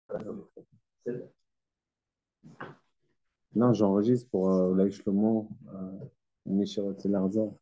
Non, j'enregistre pour אולי שלמה, מי שרוצה לחזור.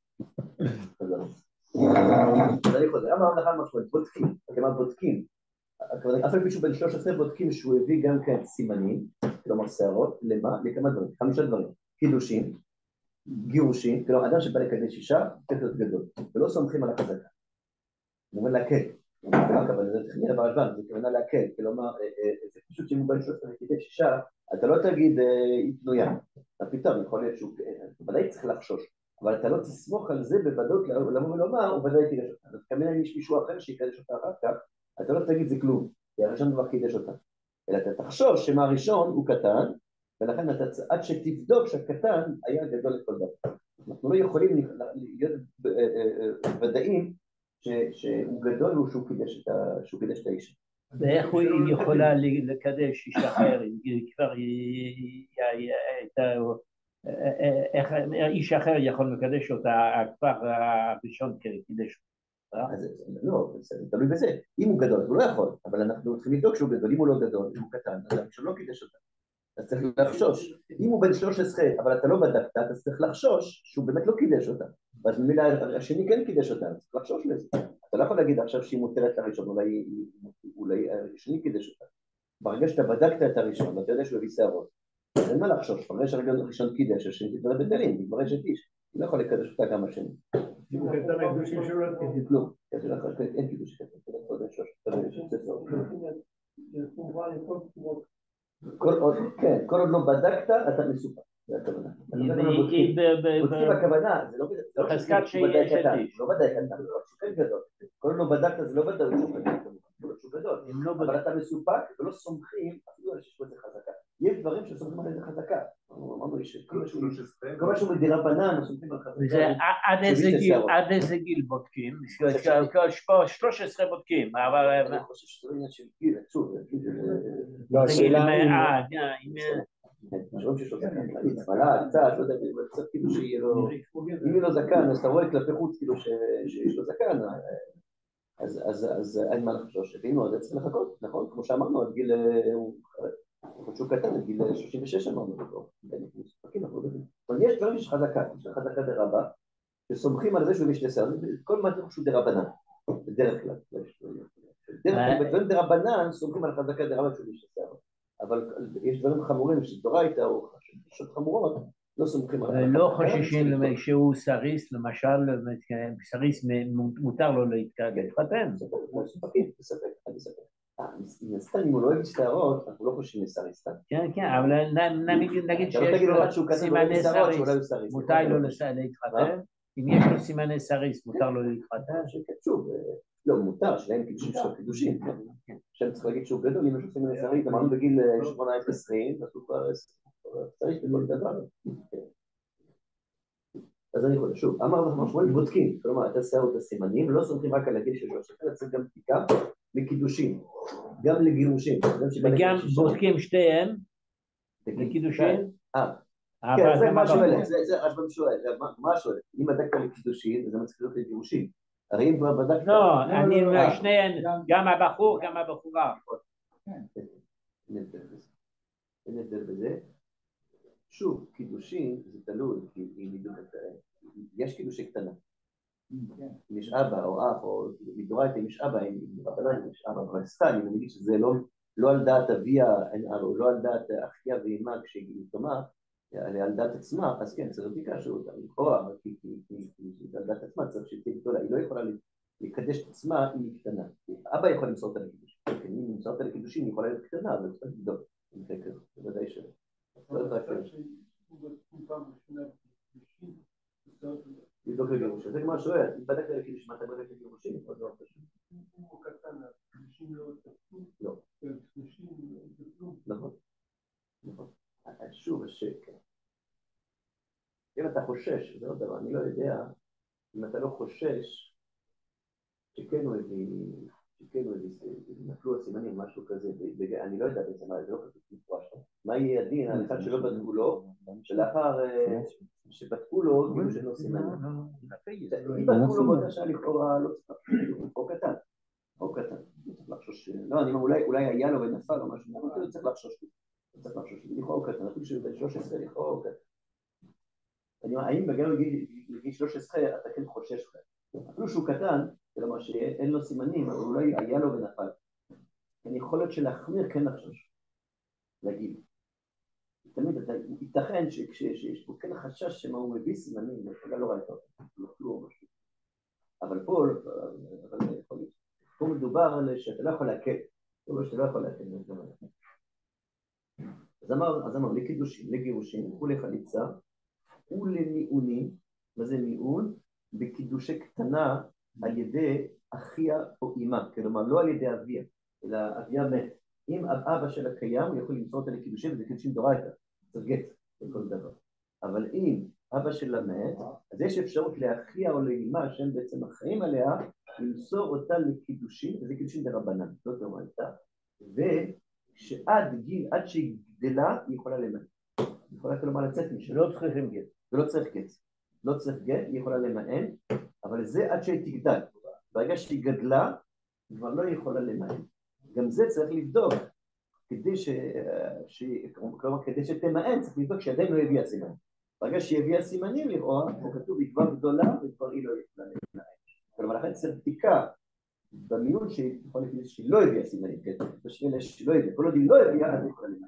אני חוזר, אמר לך משהו, בודקים, כלומר בודקים, אף על פי שהוא בן 13 בודקים שהוא הביא גם כן סימנים, כלומר שערות, למה? לכמה דברים, 5 דברים, קידושים, גירושים, כלומר אדם שבא לקדש אישה, צריך להיות גדול, ולא סומכים על החזקה, הוא אומר להקל, ולא הכוונה, זה צריך נראה ברשב"ן, זה כוונה להקל, כלומר, זה פשוט שאם הוא בן 13 לקדש אישה, אתה לא תגיד היא פנויה, אתה פתאום יכול להיות שהוא, ודאי צריך לחשוש, אבל אתה לא תסמוך על זה בוודאות לבוא ולומר, הוא ודאי קידש אותה. אז כמובן אם יש מישהו אחר שיקדש אותה אחר כך, אתה לא תגיד זה כלום, כי הראשון כבר קידש אותה. אלא אתה תחשוש שמה הראשון הוא קטן, ולכן אתה עד שתבדוק שהקטן היה גדול לכל דבר. אנחנו לא יכולים להיות ודאים שהוא גדול או שהוא קידש את האישה. ואיך היא יכולה לקדש איש אחר, אם כבר איך איש אחר יכול לקדש אותה כבר הראשון קידש אותה? לא, זה תלוי בזה. אם הוא גדול, הוא לא יכול, אבל אנחנו צריכים לבדוק שהוא גדול. אם הוא לא גדול, אם הוא קטן, אז הראשון לא קידש אותה. אז צריך לחשוש. אם הוא בן 13, אבל אתה לא בדקת, אז צריך לחשוש שהוא באמת לא קידש אותה. ואז במילה השני כן קידש אותה, צריך לחשוש לזה. אתה לא יכול להגיד עכשיו שהיא מותרת לראשון, אולי השני קידש אותה. ברגע שאתה בדקת את הראשון, ואתה יודע שהוא הביא שערות, אז אין מה לחשוש, ברגע שהראשון קידש, השני תתברר בטלים, תתברר שתיש, הוא לא יכול לקדש אותה גם השני. אם הוא קטן הקדושים שלו, לא, אין קידוש קטן, כל עוד לא בדקת, אתה מסופק. זה הכוונה. בודקים הכוונה, זה לא חזקת שיש קטן, לא ודאי קטן, זה שוקל גדול. כל עוד לא בדקת, זה לא ודאי שהוא גדול, אבל אתה מסופק ולא סומכים אפילו על שיש בזה חזקה. יש דברים שסומכים על איזה חזקה. אמרנו, כל משהו מדרבנן, סומכים על חזקה. עד איזה גיל בודקים? 13 בודקים, אבל... אני חושב שזה עניין של גיל, עצוב. לא, השאלה משום שיש לו זקן, צמלה, קצת, לא יודע, קצת כאילו שיהיה לו, אם יהיה לו זקן, אז אתה רואה כלפי חוץ כאילו שיש לו זקן, אז אין מה לחשוש, ואם לא, זה צריך לחכות, נכון? כמו שאמרנו, עד גיל, שהוא קטן, עד גיל 36 אמרנו, אבל יש דברים שיש חזקה, יש חזקה דרבה, שסומכים על זה שהוא משתסר, כל מה שהוא דרבנן, בדרך כלל, בדברים דרבנן סומכים על חזקה דרבה שהוא משתסר, אבל יש דברים חמורים שדורייתא או חששות חמורות, לא סומכים על... ולא חוששים שהוא סריס, למשל, סריס מותר לו להתחתן. בספק. סתם, אם הוא לא אוהב להשתערות, אנחנו לא חושבים לסריס סתם. כן, אבל נגיד שיש לו סימני סריס, מותר לו להתחתן? אם יש לו סימני סריס, מותר לו להתחתן? שוב, לא, מותר, שלהם קידושים של קידושים. שם צריך להגיד שהוא גדול, אם יש לו סימני סריס, אמרנו בגיל 18-20, אז הוא כבר צריך לכל דבר. אז אני חושב, שוב, אמרנו שמואל בודקים, כלומר, אתה עושה את הסימנים, לא סומכים רק על הגיל של השפל, צריך גם בדיקה לקידושים, גם לגירושים. וגם בודקים שתיהם לקידושים? כן, זה מה שואלת, זה רשב"ם שואל, מה שואלת? אם בדקת לקידושים, זה מצליח להיות לגירושים. הרי אם כבר בדקת... לא, אני אומר שניהם, גם הבחור, גם הבחורה. אין הבדל בזה. שוב, קידושים זה תלוי, כי יש קידושי קטנה. אם יש אבא או אח, או מדורייתא אם יש אבא, אם יש אבא, אבל סתם, אם נגיד שזה לא על דעת אביה, או לא על דעת אחיה ואימה כשהיא יתומה, על דעת עצמה, אז כן, צריך בדיקה שהוא לכאורה, כי על דעת עצמה צריך שהיא תהיה גדולה, היא לא יכולה לקדש את עצמה אם היא קטנה. אבא יכול למסור אותה לקידושים, אם למסור אותה לקידושים היא יכולה להיות קטנה, אבל צריך לבדוק, זה ודאי שלא. לבדוק לגירושים, זה כמו שואל, אם בדקת לקידושים, אתה בדק לגירושים? לא. נכון. שוב, השקר. אם אתה חושש, זה עוד דבר, אני לא יודע, אם אתה לא חושש, שכן הוא הביא, נפלו הסימנים, משהו כזה, אני לא יודע בעצם מה, זה לא כתוב מפורש. מה יהיה הדין, על אחד שלא בדקו לו, שלאחר שבדקו לו, כאילו שלא סימנים. אם בדקו לו באותה שעה לכאורה, לא צריך, או קטן, צריך לחשוש לא, אני אומר, אולי היה לו ונפל או משהו, אבל הוא צריך לחשוש. הוא צריך לחשוש. לכאורה הוא קטן, אפילו שהוא בן 13, לכאורה הוא קטן. אני אומר, האם בגלל לגיל 13 אתה כן חושש לך? אפילו שהוא קטן, כלומר שאין לו סימנים, אבל אולי היה לו ונפל. אין יכולת של להחמיר כן לחשוש. להגיד. תמיד ייתכן שיש פה כן חשש שמה הוא מביא סימנים, ואתה לא ראית אותו, לא כלום. אבל פה מדובר על שאתה לא יכול להקל. שאתה לא יכול להקל. אז אמר, לקידושים, לגירושים, ולחליצה, ולמיעונים, מה זה מיעון? בקידושי קטנה על ידי אחיה או אימה, כלומר לא על ידי אביה, אלא אביה מת. אם אבא שלה קיים, הוא יכול למסור אותה לקידושים, וזה קידושים דורייתא, זה גט, בכל דבר. אבל אם אבא שלה מת, אז יש אפשרות לאחיה או לאימה, שהם בעצם אחראים עליה, למסור אותה לקידושים, וזה קידושים דרבנן, לא דורייתא, ושעד גיל, עד שהיא גדלה, היא יכולה למות. היא יכולה כלומר לצאת משם. לא צריכים גט. ולא צריך גט. לא צריך גט, היא יכולה למען, אבל זה עד שהיא תגדל. ברגע שהיא גדלה, היא כבר לא יכולה למען. גם זה צריך לבדוק, כלומר, כדי שתמען, צריך לבדוק שעדיין לא הביאה סימנים. ברגע שהיא הביאה סימנים, לכאורה, הוא כתוב, היא כבר גדולה, וכבר היא לא יכולה למען. כלומר, לכן צריך בדיקה במיון שיכול להיות שהיא לא הביאה סימנים, בשביל שלא הביאה. כל עוד היא לא הביאה, אז היא יכולה למען.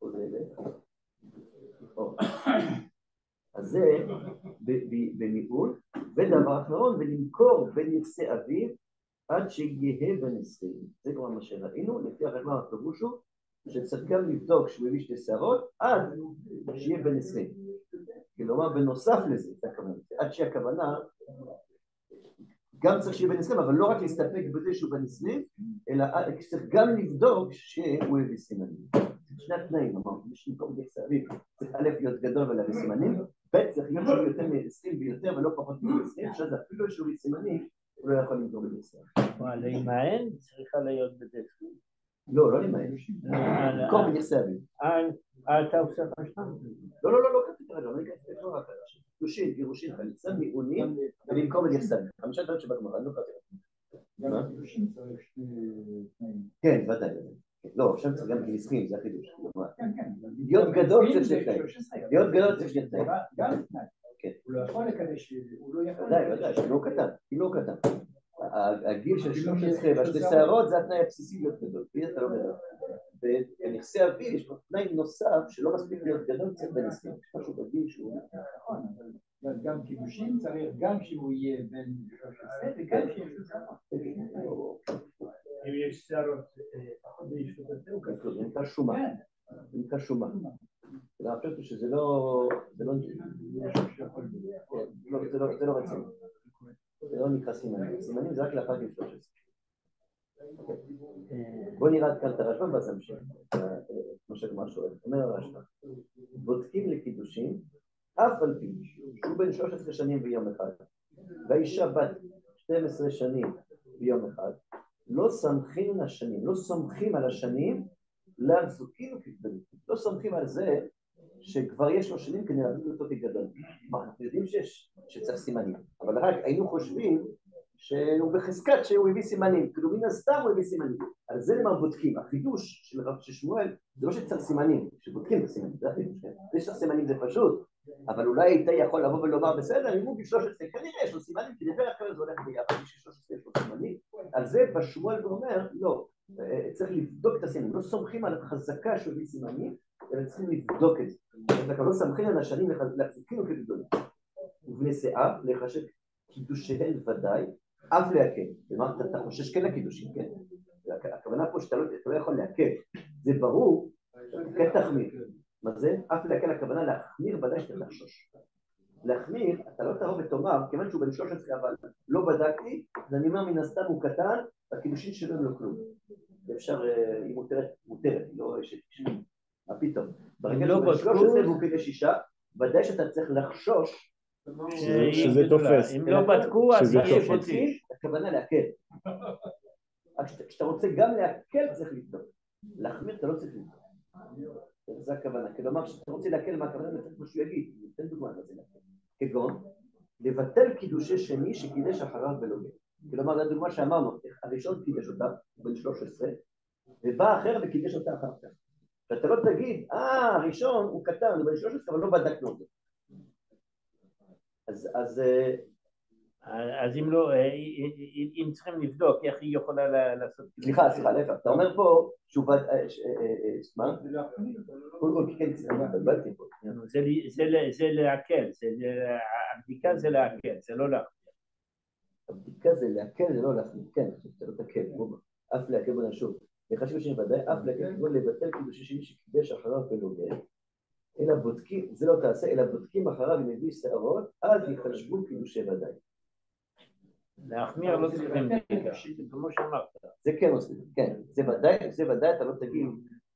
אז זה במיעול, ודבר אחרון, ולמכור בנכסי אביו עד שיהיה בן 20. זה כבר מה שראינו, לפי הרמ"א הפירוש הוא שצריך גם לבדוק שהוא הביא 2 שערות עד שיהיה בן 20. כלומר, בנוסף לזה, עד שהכוונה, גם צריך שיהיה בן 20, אבל לא רק להסתפק בזה שהוא בן 20, אלא צריך גם לבדוק שהוא הביא סימנים. שני התנאים, אמרנו, מי שמקום בנכסי אביו צריך א' להיות גדול ולהביא סימנים, ב' צריך להיות שהוא יותר מ-20 ויותר ולא פחות מ-20, עכשיו אפילו שהוא הביא סימנים, הוא לא יכול למכור בנכסי אביו. להימען צריכה להיות בדרך. לא, לא למען. למכור בנכסי אביו. אתה עושה חשבן? לא כתוב כרגע, לא הגעתי איפה רק אנשים. גירושין, גירושין, חליצה, מיעונים, ולמכור בנכסי אביו. 5 דברים שבגמרא, לא כתוב. גם גירושין צריך 2 תנאים. כן, ודאי. לא, עכשיו צריך גם גיסים, זה החידוש. להיות גדול צריך 2 תנאים. להיות גדול צריך 2 תנאים. גם תנאי. הוא לא יכול לקדש, הוא לא יכול... ודאי, לא קטן. הגיל של 13 ו2 שערות זה התנאי הבסיסי להיות גדול, אתה לא גדול. בנכסי אביו יש פה תנאי נוסף שלא מספיק להיות גדול, צריך בן 20. יש משהו בגיל שהוא... נכון, אבל גם קידושים צריך גם שהוא יהיה בן 13 וגם שיהיה 13. אם יש שערות פחות בישותת הוא כתוב. זה נקרא שומה. זה נקרא שומה. אני חושב שזה לא... זה לא רציני. זה לא נקרא סימנים. סימנים זה רק לאחר גיל 13. בוא נראה כאן את הרשב"ם ואז נמשיך. כמו שגמרא שואל. אומר הרשב"ם, בודקים לקידושים, אף על פי שהוא בן 13 שנים ביום אחד, והאישה בת 12 שנים ביום אחד, לא סומכים על השנים להחזוקים וכגדולים. לא סומכים על זה שכבר יש לו שנים כדי להביא אותו כגדול. אנחנו יודעים שצריך סימנים, אבל רק היינו חושבים שהוא בחזקת שהוא הביא סימנים, כאילו מן הסתם הוא הביא סימנים. על זה למה בודקים. החידוש של שמואל זה לא שצריך סימנים, שבודקים את הסימנים, זה החידוש, כן? זה שצריך סימנים זה פשוט, אבל אולי היית יכול לבוא ולומר בסדר, אם הוא ב-13, כנראה יש לו סימנים, כי דרך כלל זה הולך ביחד, ב-13 יש לו סימנים, על זה בשמואל ואומר, לא, צריך לבדוק את הסימנים, לא סומכים על החזקה שהוא הביא סימנים, אלא צריכים לבדוק את זה. לא סומכים על השנים להחזיקים כגדולים. ובנשיאה, לחשב קידושיהן ודאי, אף להקל. כלומר, אתה חושש כן לקידושים, כן? הכוונה פה שאתה לא יכול להקל. זה ברור, כן תחמיר. מה זה? אף להקל הכוונה להחמיר ודאי שאתה תחשוש. להחמיר, אתה לא תבוא ותאמר, כיוון שהוא בן 13 אבל לא בדקתי, אז אני אומר מן הסתם הוא קטן, והקידושים שלו הם לא כלום. אפשר, היא מותרת, לא אשת אישה. מה פתאום? ברגע שהוא בן 13 והוא קידש אישה, ודאי שאתה צריך לחשוש שזה תופס. אם לא בדקו, אז יהיה בודקים. הכוונה להקל. כשאתה רוצה גם להקל צריך לבדוק. להחמיר אתה לא צריך לבדוק. זה הכוונה. כלומר, כשאתה רוצה להקל מה הכוונה, אתה צריך משהו יגיד. ניתן דוגמה לזה להקל. כגון, לבטל קידושי שני שקידש אחריו ולא גט. כלומר, זו דוגמה שאמרנו, הראשון קידש אותה, בן 13, ובא אחר וקידש אותה אחר כך. ואתה לא תגיד, הראשון הוא קטן, הוא בן 13, אבל לא בדקנו את זה. אז אם לא, אם צריכים לבדוק, איך היא יכולה לעשות... סליחה, אתה אומר פה שהוא... מה? זה להקל, הבדיקה זה להקל, זה לא להחמיר. הבדיקה זה להקל, זה לא להחמיר, כן, זה לא תקל, אף להקל בו נשוב. וחשוב שנוודא, אף להקל בו לבטל קידושי שני שקידש אחריו ולוגד. אלא בודקים, זה לא תעשה, אלא בודקים אחריו אם הביא שערות, אז יחשבו קידושי ודאי. להחמיר לא צריכים בדיקה, כמו שאמרת. זה כן עושים, כן, זה ודאי, אתה לא תגיד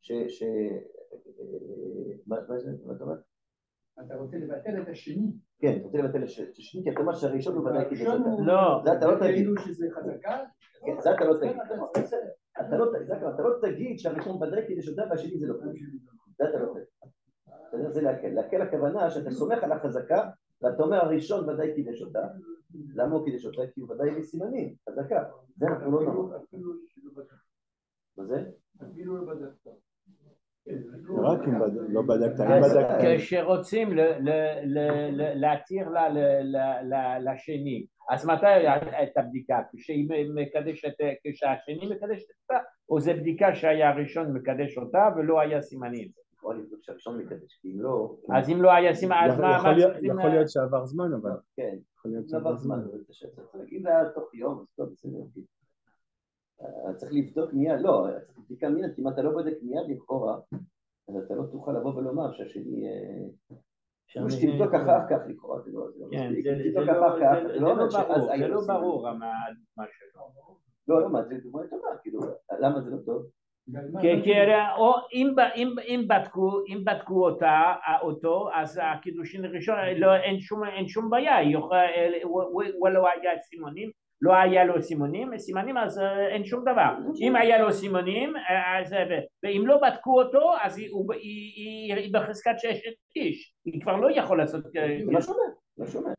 מה אתה אומר? אתה רוצה לבטל את השני. כן, אתה רוצה לבטל את השני, כי אתה אומר שהראשון הוא ודאי קידוש אותה. לא. זה אתה לא תגיד. כאילו שזה חזקה? כן, זה אתה לא תגיד. אתה לא תגיד שהראשון ודאי קידוש אותה והשני זה לא קידוש. זה אתה לא תגיד. זה להקל. להקל הכוונה שאתה סומך על החזקה ואתה אומר הראשון ודאי קידש אותה. למה הוא קידש אותה? כי הוא ודאי בסימנים, חזקה. זה אנחנו לא נאמר. מה זה? אפילו לא בדקת. רק אם לא בדקת. כשרוצים להתיר לשני, אז מתי את הבדיקה? כשהשני מקדש אותה, או זה בדיקה שהיה הראשון מקדש אותה ולא היה סימנים? יכול לבדוק שהראשון מקדש, כי אם לא... אז אם לא היה סימן, אז מה... יכול להיות שעבר זמן, אבל... כן, יכול להיות שעבר זמן. אם זה היה תוך יום, אז טוב, בסדר. צריך לבדוק מיד, לא, צריך לבדיקה מיד, כי אם אתה לא בודק מיד לכאורה, אז אתה לא תוכל לבוא ולומר שהשני... שתבדוק אחר כך לכאורה, זה לא... כן, זה לא ברור מה שלא. לא, מה, זה דוגמה טובה, כאילו, למה זה לא טוב? או אם בדקו אותו, אז הקידושין הראשון אין שום בעיה, הוא לא היה סימונים, לא היה לו סימנים אז אין שום דבר. אם היה לו סימונים, ואם לא בדקו אותו, אז היא בחזקת 6 איש, היא כבר לא יכול לעשות... לא שומע,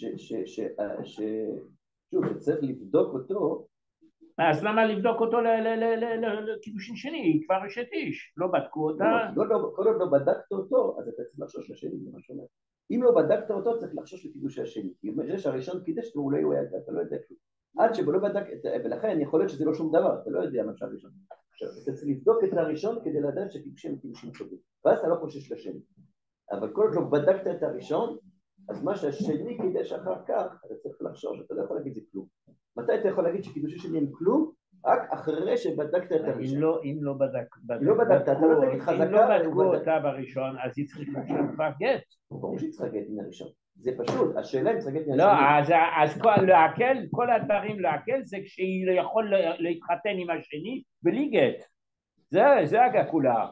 שוב, צריך לבדוק אותו. אז למה לבדוק אותו לקידושין שני? היא כבר 6 איש, לא בדקו אותה. כל עוד לא בדקת אותו, אז אתה צריך לחשוש לשני, זה מה שאומר. אם לא בדקת אותו, צריך לחשוש לקידוש השני. כי זה שהראשון קידש, אולי הוא היה, אתה לא יודע כלום. עד שבו לא בדק, ולכן יכול להיות שזה לא שום דבר, אתה לא יודע מה שהראשון. עכשיו, אתה צריך לבדוק את הראשון כדי לדעת שקידושים הם קידושים טובים. ואז אתה לא חושש לשני. אבל כל עוד לא בדקת את הראשון, אז מה שהשני קידש אחר כך, אתה צריך לחשוש, אתה לא יכול להגיד זה כלום. מתי אתה יכול להגיד שקידושי שני הם כלום? רק אחרי שבדקת את הראשון. אם לא בדקת, אתה לא תגיד חזקה. אם לא בדקו אותה בראשון, אז היא צריכה כבר גט. ברור שהיא צריכה גט מהראשון. זה פשוט, השאלה אם צריכה גט מהשני. לא, אז כל הדברים להקל זה כשהיא יכול להתחתן עם השני בלי גט. זה הגקולה.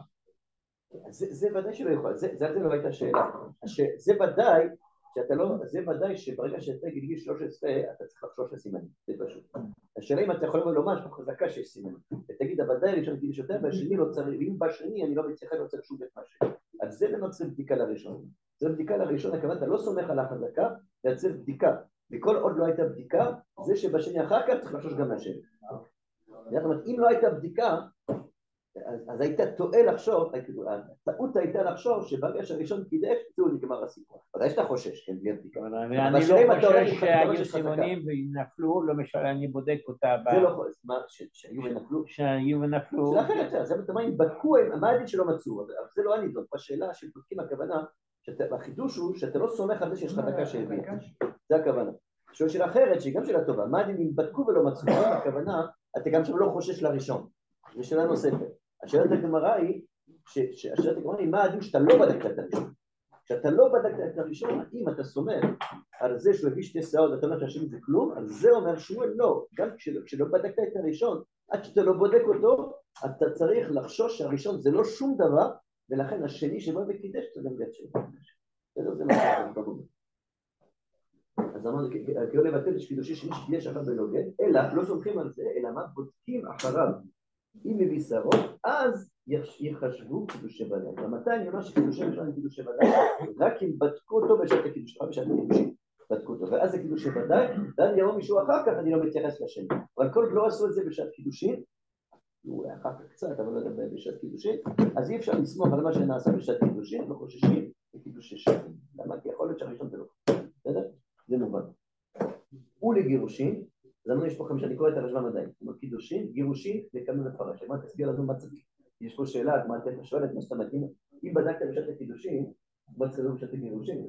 זה ודאי שלא יכול, זה לא הייתה שאלה. זה ודאי שאתה לא, זה ודאי שברגע שאתה גיל 13 אתה צריך לחשוש לסימנים, זה פשוט. השאלה אם אתה יכול לומר שיש פה חזקה שיש סימנים, ותגיד הוודאי ראשון גיל יותר והשני לא צריך, ואם בשני אני לא מצליחה לא צריך שום בית משהו. אז זה לא צריך בדיקה לראשון. זה בדיקה לראשון, הכוונה אתה לא סומך על החזקה, אתה צריך בדיקה. וכל עוד לא הייתה בדיקה, זה שבשני אחר כך צריך לחשוש גם לשני. זאת אומרת, אם לא הייתה בדיקה, אז היית טועה לחשוב, הטעות הייתה לחשוב שברגע שהראשון קידש, זהו נגמר הסיפור. ודאי שאתה חושש, כן, בלי הבדיקה. אני לא חושש שהיו סימונים והם נפלו, לא משנה, אני בודק אותה. זה לא חושש, מה, שהיו ונפלו? שהיו ונפלו. זה אחרת, זה מה אם בדקו, מה הדין שלא מצאו, אבל זה לא הנידון, בשאלה שבודקים הכוונה, החידוש הוא שאתה לא סומך על זה שיש חזקה שהביאה, זה הכוונה. שואל שאלה אחרת, שהיא גם שאלה טובה, מה הדין אם בדקו ולא מצאו, הכוונה, אתה גם שם לא חושש לראשון. זו שאלה נוספת. השאלת הגמרא היא, מה הדין שאתה לא בדקת את הראשון? כשאתה לא בדקת את הראשון, אם אתה סומך על זה שהוא הביא 2 שערות ואתה אומר שהשני זה כלום, אז זה אומר שמואל לא, גם כשלא בדקת את הראשון, עד שאתה לא בודק אותו, אתה צריך לחשוש שהראשון זה לא שום דבר, ולכן השני שבא וקידש אתה גם גט שלו. זה מה שאתה ברור. אז אמרנו, כאילו לבטל יש קידושי שני שקידש אחר בנוגד, אלא לא סומכים על זה, אלא מה בודקים אחריו. אם מביא שערות, אז יחשבו קידושי ודאי. ומתי אני אומר שקידושי ראשון הם קידושי ודאי? רק אם בדקו אותו בשעת הקידושי, בשעת הקידושי, בדקו אותו. ואז זה קידושי ודאי, ואז יבוא מישהו אחר כך, אני לא מתייחס לשני. אבל כל עוד לא עשו את זה בשעת קידושין, הוא אחר כך קצת, אבל לא יודע בשעת קידושין, אז אי אפשר לסמוך על מה שנעשה בשעת קידושין, לא חוששים לקידושי שני. למה? כי יכול להיות שהראשון זה לא. בסדר? זה מובן. ולגירושין, אז אמרנו יש פה 5, אני קורא את הרשב"ם עדיין. זאת אומרת, קידושין, גירושין, וכמה מפרש. מה תסביר לנו מה צריך? יש פה שאלה, מה אתה שואלת, מה שאתה מתאים? אם בדקת בשעת הקידושין, מה צריך להיות בשעת הגירושין?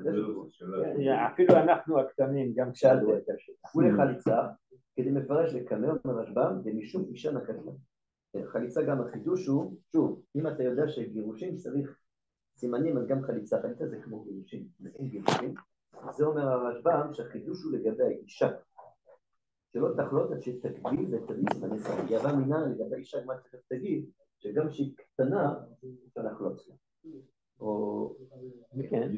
אפילו אנחנו הקטנים גם שאלו את השאלה. ולחליצה, כדי מפרש לקמא אומר רשב"ם, ומשום אישה נקט לה. חליצה גם החידוש הוא, שוב, אם אתה יודע שגירושין צריך סימנים, אז גם חליצה. חליצה זה כמו גירושין, זה אין גירושין. זה אומר הרשב"ם שהחידוש הוא לגבי האישה. שלא תחלות עד שתגדיל ותביא סימני שרה. גאווה מינה לגבי האישה, מה תכף תגיד, שגם שהיא קטנה, אפשר לחלות לה. או... כן.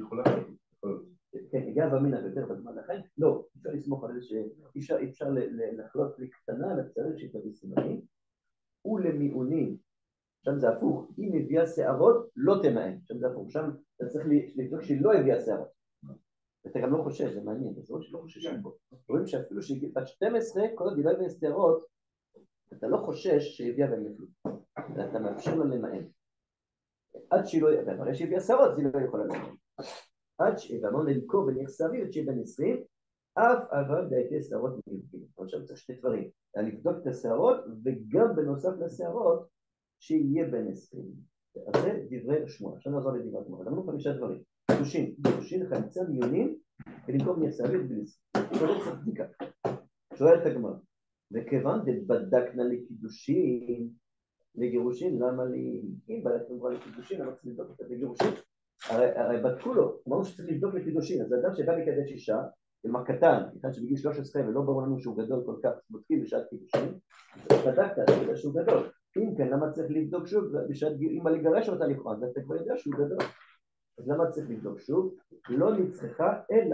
כן, גאווה מינה יותר בזמן לכן. לא, אפשר לסמוך על זה שאפשר לחלות לקטנה, לצריך שתביא סימנים. ולמיעונים, שם זה הפוך, אם הביאה שערות, לא תמען. שם זה הפוך, שם אתה צריך לבדוק שהיא לא הביאה שערות. ואתה גם לא חושש, זה מעניין, זה לא שלא חוששים בו. רואים שאפילו שהיא בת 12, כל עוד היא לא הביאה שערות, אתה לא חושש שהביאה בהם נפלות. ואתה מאפשר לה למען. עד שהיא לא, ואמרה שהיא הביאה שערות, היא לא יכולה למען. עד שאמרנו ללקור ונכסבי, עד שהיא בן 20, אף אבל בהייתי שערות מיוחדים. עכשיו צריך שני דברים, לבדוק את השערות, וגם בנוסף לשערות, שיהיה בן 20. אז זה דברי שמוע. עכשיו נעזור לדברי שמוע. אמרנו 5 דברים. גירושין, חליצה, מיונים, ולמכור נכסבי ובניס. כולל קצת בדיקה. שואלת הגמרא, וכיוון דבדקנה לקידושין, לגירושין, למה לי, אם בדקנו כבר לקידושין, אני רוצה לבדוק את זה לגירושין. הרי בדקו לו, אמרנו שצריך לבדוק לקידושין, אז זה אדם שבא לקדש אישה, עם הקטן, אחד שבגיל 13 ולא ברור לנו שהוא גדול כל כך, בודקים בשעת קידושין, בדקת, אתה יודע שהוא גדול. אם כן, למה צריך לבדוק שוב? אם לגרש אותה לכאורה, אז אתה כבר יודע שהוא גדול. אז למה צריך לבדוק שוב? לא נצרכה, אלא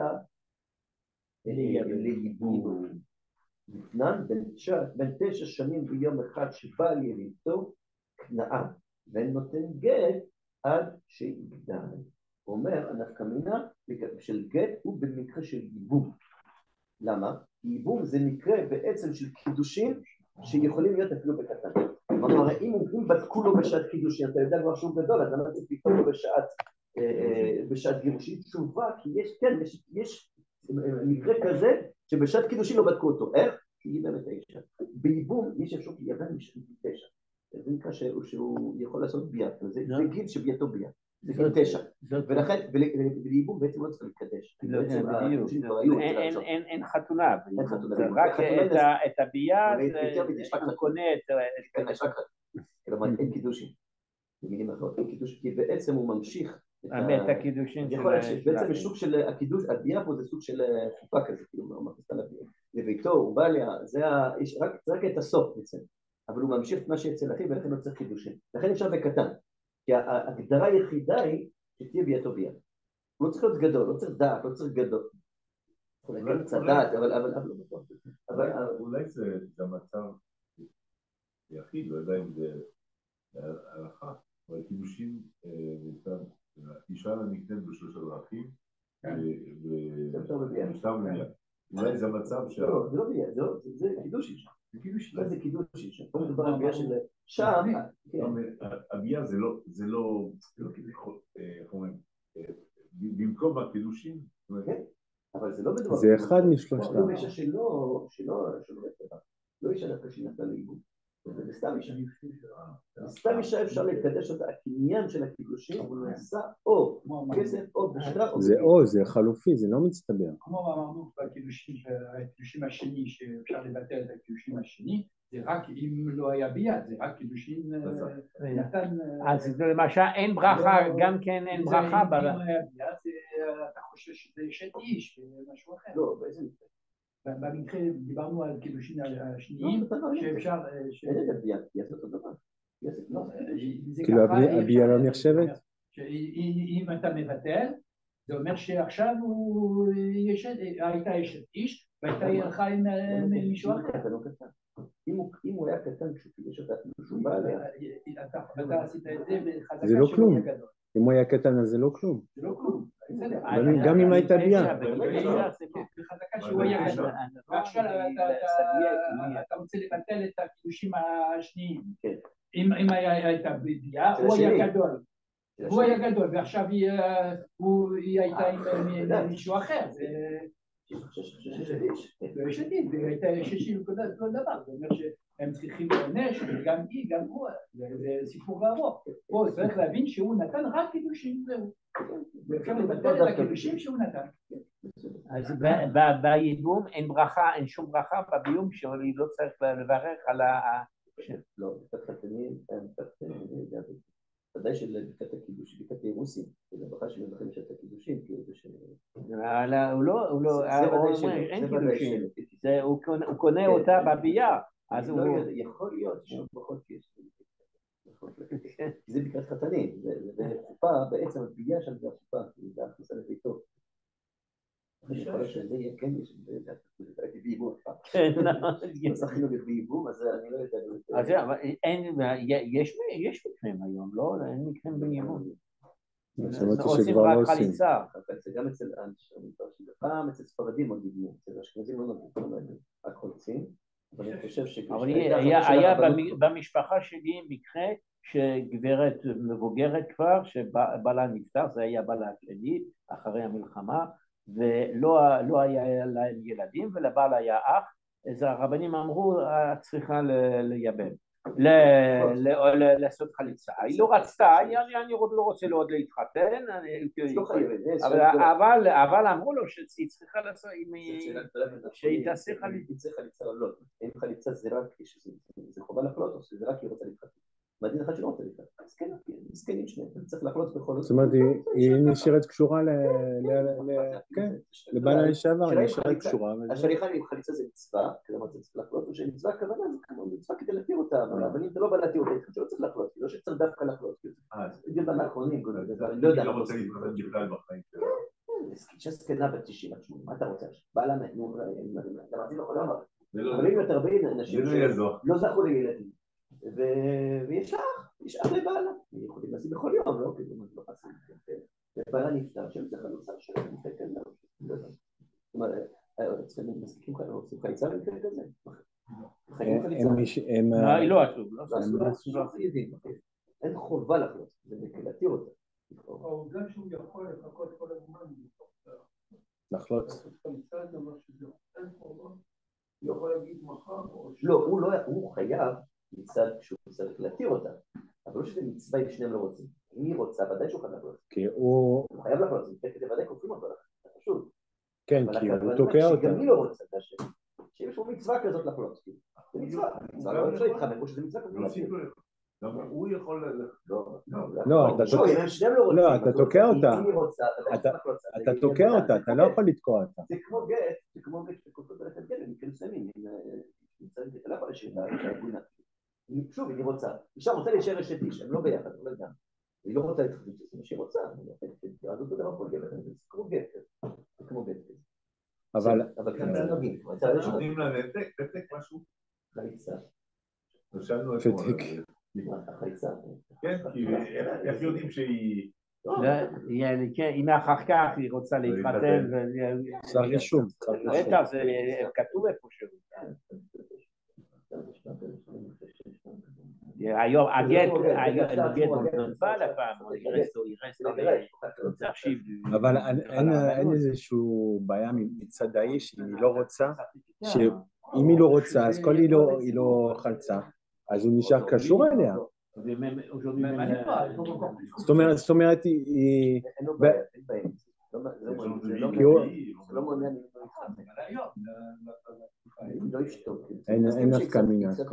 לייבום. לפנן בין 9 שנים ביום אחד שבא על יריתו, כנעה, ונותן גט עד שיגדל. הוא אומר, הנפקא מינה של גט הוא במקרה של ייבום. למה? ייבום זה מקרה בעצם של קידושין שיכולים להיות אפילו בקטן. אמרנו, הרי אם בדקו לו בשעת קידושין, אתה יודע כבר שהוא גדול, אז למה צריך לבדוק לו בשעת גירושין? תשובה, כי יש מקרה כזה שבשעת קידושין לא בדקו אותו. איך? כי היא באמת האישה. בייבום יש אפשרות לייבם משל 9. זה נקרא שהוא יכול לעשות בייה, זה גיל שבייתו בייה. זה גיל 9. ולכן, ולייבום בעצם לא צריך להתקדש. אין חתונה. רק את הבייה, הוא קונה את... כלומר, אין קידושין. במילים אחרות, אין קידושין, כי בעצם הוא ממשיך את הקידושין. בעצם סוג של הקידוש, הבייה פה זה סוג של חופה כזה, כאילו, לביתו, הוא בא עליה, זה רק את הסוף בעצם. אבל הוא ממשיך את מה שאצל אחי, ולכן לא צריך קידושין. לכן אפשר בקטן. כי ההגדרה היחידה היא שתהיה בייתו ביה. הוא לא צריך להיות גדול, לא צריך דעת, לא צריך גדול. אולי קצת דעת, אבל לא בטוח. אולי זה המצב יחיד, לא יודע אם זה הלכה, אבל קידושין, אישה נקנית ב3 דרכים, ושתם ביה. אולי זה המצב ש... לא, זה לא ביה, זה קידושין. זה קידושין. פה מדובר על ביה של... שם... הבייה זה לא... איך אומרים? במקום הקידושין? אבל זה לא מדובר... זה אחד משלושתם. לא אישה שלא אישה דווקא שנתנה לאיבוד. זה סתם אישה. סתם אישה אפשר לקדש אותה. הקניין של הקידושין הוא נעשה או כסף או בשטר או... זה חלופי, זה לא מצטבר. כמו אמרנו בקידושים השני שאפשר לבטל את הקידושים השני, זה רק אם לא היה ביד, זה רק קידושין נתן... אז למשל אין ברכה, גם כן אין ברכה. אם לא היה ביד, אתה חושב שזה אשת איש ומשהו אחר. לא, באיזה מקרה? במקרה דיברנו על קידושין השניים, שאפשר... אין את ביד, ביד אותו דבר. כאילו הבייה לא נחשבת? אם אתה מבטל, זה אומר שעכשיו הייתה אשת איש, והייתה הלכה עם מישהו אחר. אם הוא היה קטן כשהוא קידש אותה, שהוא בא עליה. אתה עשית את זה, זה לא כלום. אם הוא היה קטן אז זה לא כלום. זה לא כלום. בסדר. גם אם הייתה ביאה. חזקה שהוא היה גדול. ועכשיו אתה רוצה לבטל את הקידושים השניים. אם הייתה ביאה, הוא היה גדול. הוא היה גדול, ועכשיו היא הייתה עם מישהו אחר. יש עתיד, הייתה שישים כל דבר, זה אומר שהם צריכים לעונש, גם היא, גם הוא, זה סיפור ארוך. פה צריך להבין שהוא נתן רק קידושים, זהו. ואפשר לבטל את הקידושים שהוא נתן. אז בייבום אין ברכה, אין שום ברכה בביום שאני לא צריך לברך על ה... לא, בקת חתנים, ודאי שלבקת הקידושים, בקת אירוסים, זה ברכה שמברכים את הקידושים, כאילו זה ש... הוא לא, אין קידושים, הוא קונה אותה בביאה, אז הוא... יכול להיות שהוא פחות יש. כי זה בקת חתנים, זה חופה, בעצם הביאה שם זה החופה, זה הכנסה לביתו. אני חושב שזה יהיה כן, הייתי בייבום. כן, לא זכינו בייבום, אז אני לא יודע. אז יש מקרים היום, לא? אין מקרים בייבום. עושים רק חליצה. זה גם אצל פעם אצל ספרדים עוד ייבום, אצל אשכנזים לא נוגעים, רק חולצים. אבל אני חושב אבל היה במשפחה שלי מקרה שגברת מבוגרת כבר, שבעלה נפטר, זה היה בעלה השני, אחרי המלחמה, ולא היה להם ילדים, ולבעל היה אח, אז הרבנים אמרו, את צריכה לייבם, לעשות חליצה. היא לא רצתה, אני לא רוצה עוד להתחתן, אבל אמרו לו שהיא צריכה לעשות, שהיא תעשה חליצה. לא, אם חליצה זה רק, זה חובה לחלות, או שזה רק היא רוצה להתחתן. מדין אחד שלא רוצה להתחתן. אז כן, מסכנים שניהם, צריך לחלות בכל זאת. זאת אומרת, היא נשארת קשורה לבעלה לשעבר, היא נשארת קשורה. השליחה עם חליצה זה מצווה, כלומר זה צריך לחלות, ושמצווה הכוונה זה כמו מצווה כדי להתיר אותה, אבל אם אתה לא בא להתיר אותה, שלא צריך לחלות, לא שצריך דווקא לחלות. זה דיון האחרונים, אני לא יודע. אני לא רוצה להתחתן בכלל בחיים שלו. אישה זקנה בת 90, מה אתה רוצה? בעלה מת, גם אני לא יכול לומר. אבל אם יותר הרבה אנשים שלא זכו לילדים, ויש אח לבעלה, יכולים לשים בכל יום, לא? כאילו, לא חסים, ובעלה נפטר, שם זה חלוצה שלו, נפטר כזה, לא יודע. זאת אומרת, צריכים מספיקים כאלה, רוצים חייצה ונקרא כזה. חיים חליצה. לא עצוב, לא חייבים, אין חובה לחלוץ, זה להתיר אותה. העובדה שהוא יכול לחכות כל הזמן, לחלוץ. הוא יכול להגיד מחר, לא, הוא חייב מצד שהוא צריך להתיר אותה, אבל לא שזה מצווה אם שניהם לא רוצים. אם היא רוצה, ודאי שהוא חייב לחלוץ. כי הוא חייב לחלוץ, כדי ודאי כופים אותו, זה חשוב. כן, כי הוא תוקע אותה. שגם היא לא רוצה, שיש לו מצווה כזאת לחלוץ. זה מצווה, לא אפשר להתחמק, או שזה מצווה כזאת להתיר. הוא יכול... לא, אתה תוקע אותה. אתה תוקע אותה, אתה לא יכול לתקוע אותה. זה כמו גט שכופות עליכם גט, הם כן שמים, אתה לא יכול לשאיר את שוב, היא רוצה, אישה רוצה להישאר אשת איש, הם לא ביחד, לא יודע. היא לא רוצה להתחתן, זה מה שהיא רוצה, אז אותו דבר כל גבר, זה כמו גט, אבל כאן זה נוגעים. נותנים לה נתק משהו? חליצה. נשאלנו איפה. החליצה. כן, כי איך יודעים שהיא... אם אחר כך היא רוצה להתחתן, זה רישום. בטח, זה כתוב איפשהו. היום הגט נפל הפעם, אבל אין איזשהו בעיה מצד האיש, אם היא לא רוצה, שאם היא לא רוצה, אז כל היא לא חלצה, אז הוא נשאר קשור אליה. זאת אומרת, היא... אין נפקא מינה. זה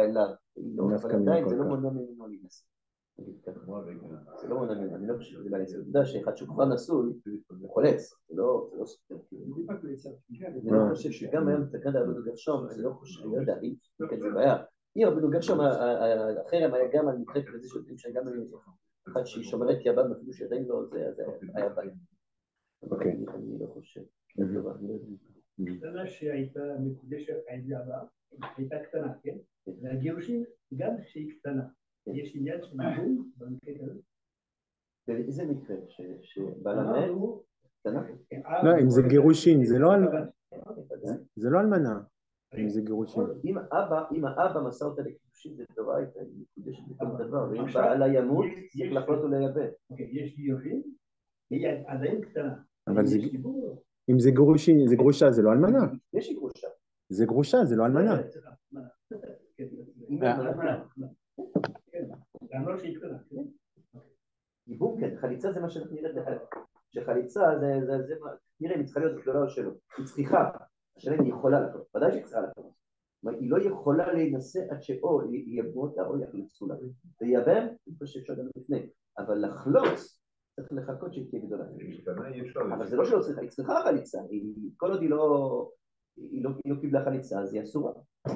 לא מונע ממנו להינשא. זה לא מונע ממנו, אני לא חושב שזה בעיה. זה יודע שאחד שהוא כבר נשוי, הוא חולץ, זה לא סופר. אני לא חושב שגם היום תקד רבנו גרשום, אני לא חושב, אני לא יודע, זה בעיה. אם רבנו גרשום, החרם היה גם על מקרה כזה שעושים שגם אחד שהיא שומרת יבם, אפילו שעדיין לא זה, אז היה בעיה. אני לא חושב. קטנה שהייתה מקודשת הייתה קטנה, כן? והגירושים גם שהיא קטנה. יש עניין של ניגון במקרה כזה? באיזה מקרה? שבעל המת? לא, אם זה גירושין, זה לא אלמנה. אם זה גירושין. אם האבא מסר אותה לקידושין, זה דאורייתא, היא מקודשת בכל דבר, ואם בעלה ימות, צריך לחלות ולייבא. יש גירושין, היא עדיין קטנה. אבל אם זה גירושין, זה גרושה, זה לא אלמנה. יש לי גרושה. זה גרושה, זה לא אלמנה. ייבום כן, חליצה זה מה שאנחנו נראית לחלק. שחליצה זה נראה אם היא צריכה להיות גדולה או שלא. היא צריכה, השאלה אם היא יכולה לקרות, ודאי שהיא צריכה לקרות. היא לא יכולה להינשא עד שאו ייבמו אותה או יחלצו לה. ויבם, אני חושב שאפשר גם לפני, אבל לחלוץ צריך לחכות שהיא תהיה גדולה. אבל זה לא שלא צריכה, היא צריכה חליצה, כל עוד היא לא קיבלה חליצה, אז היא אסורה.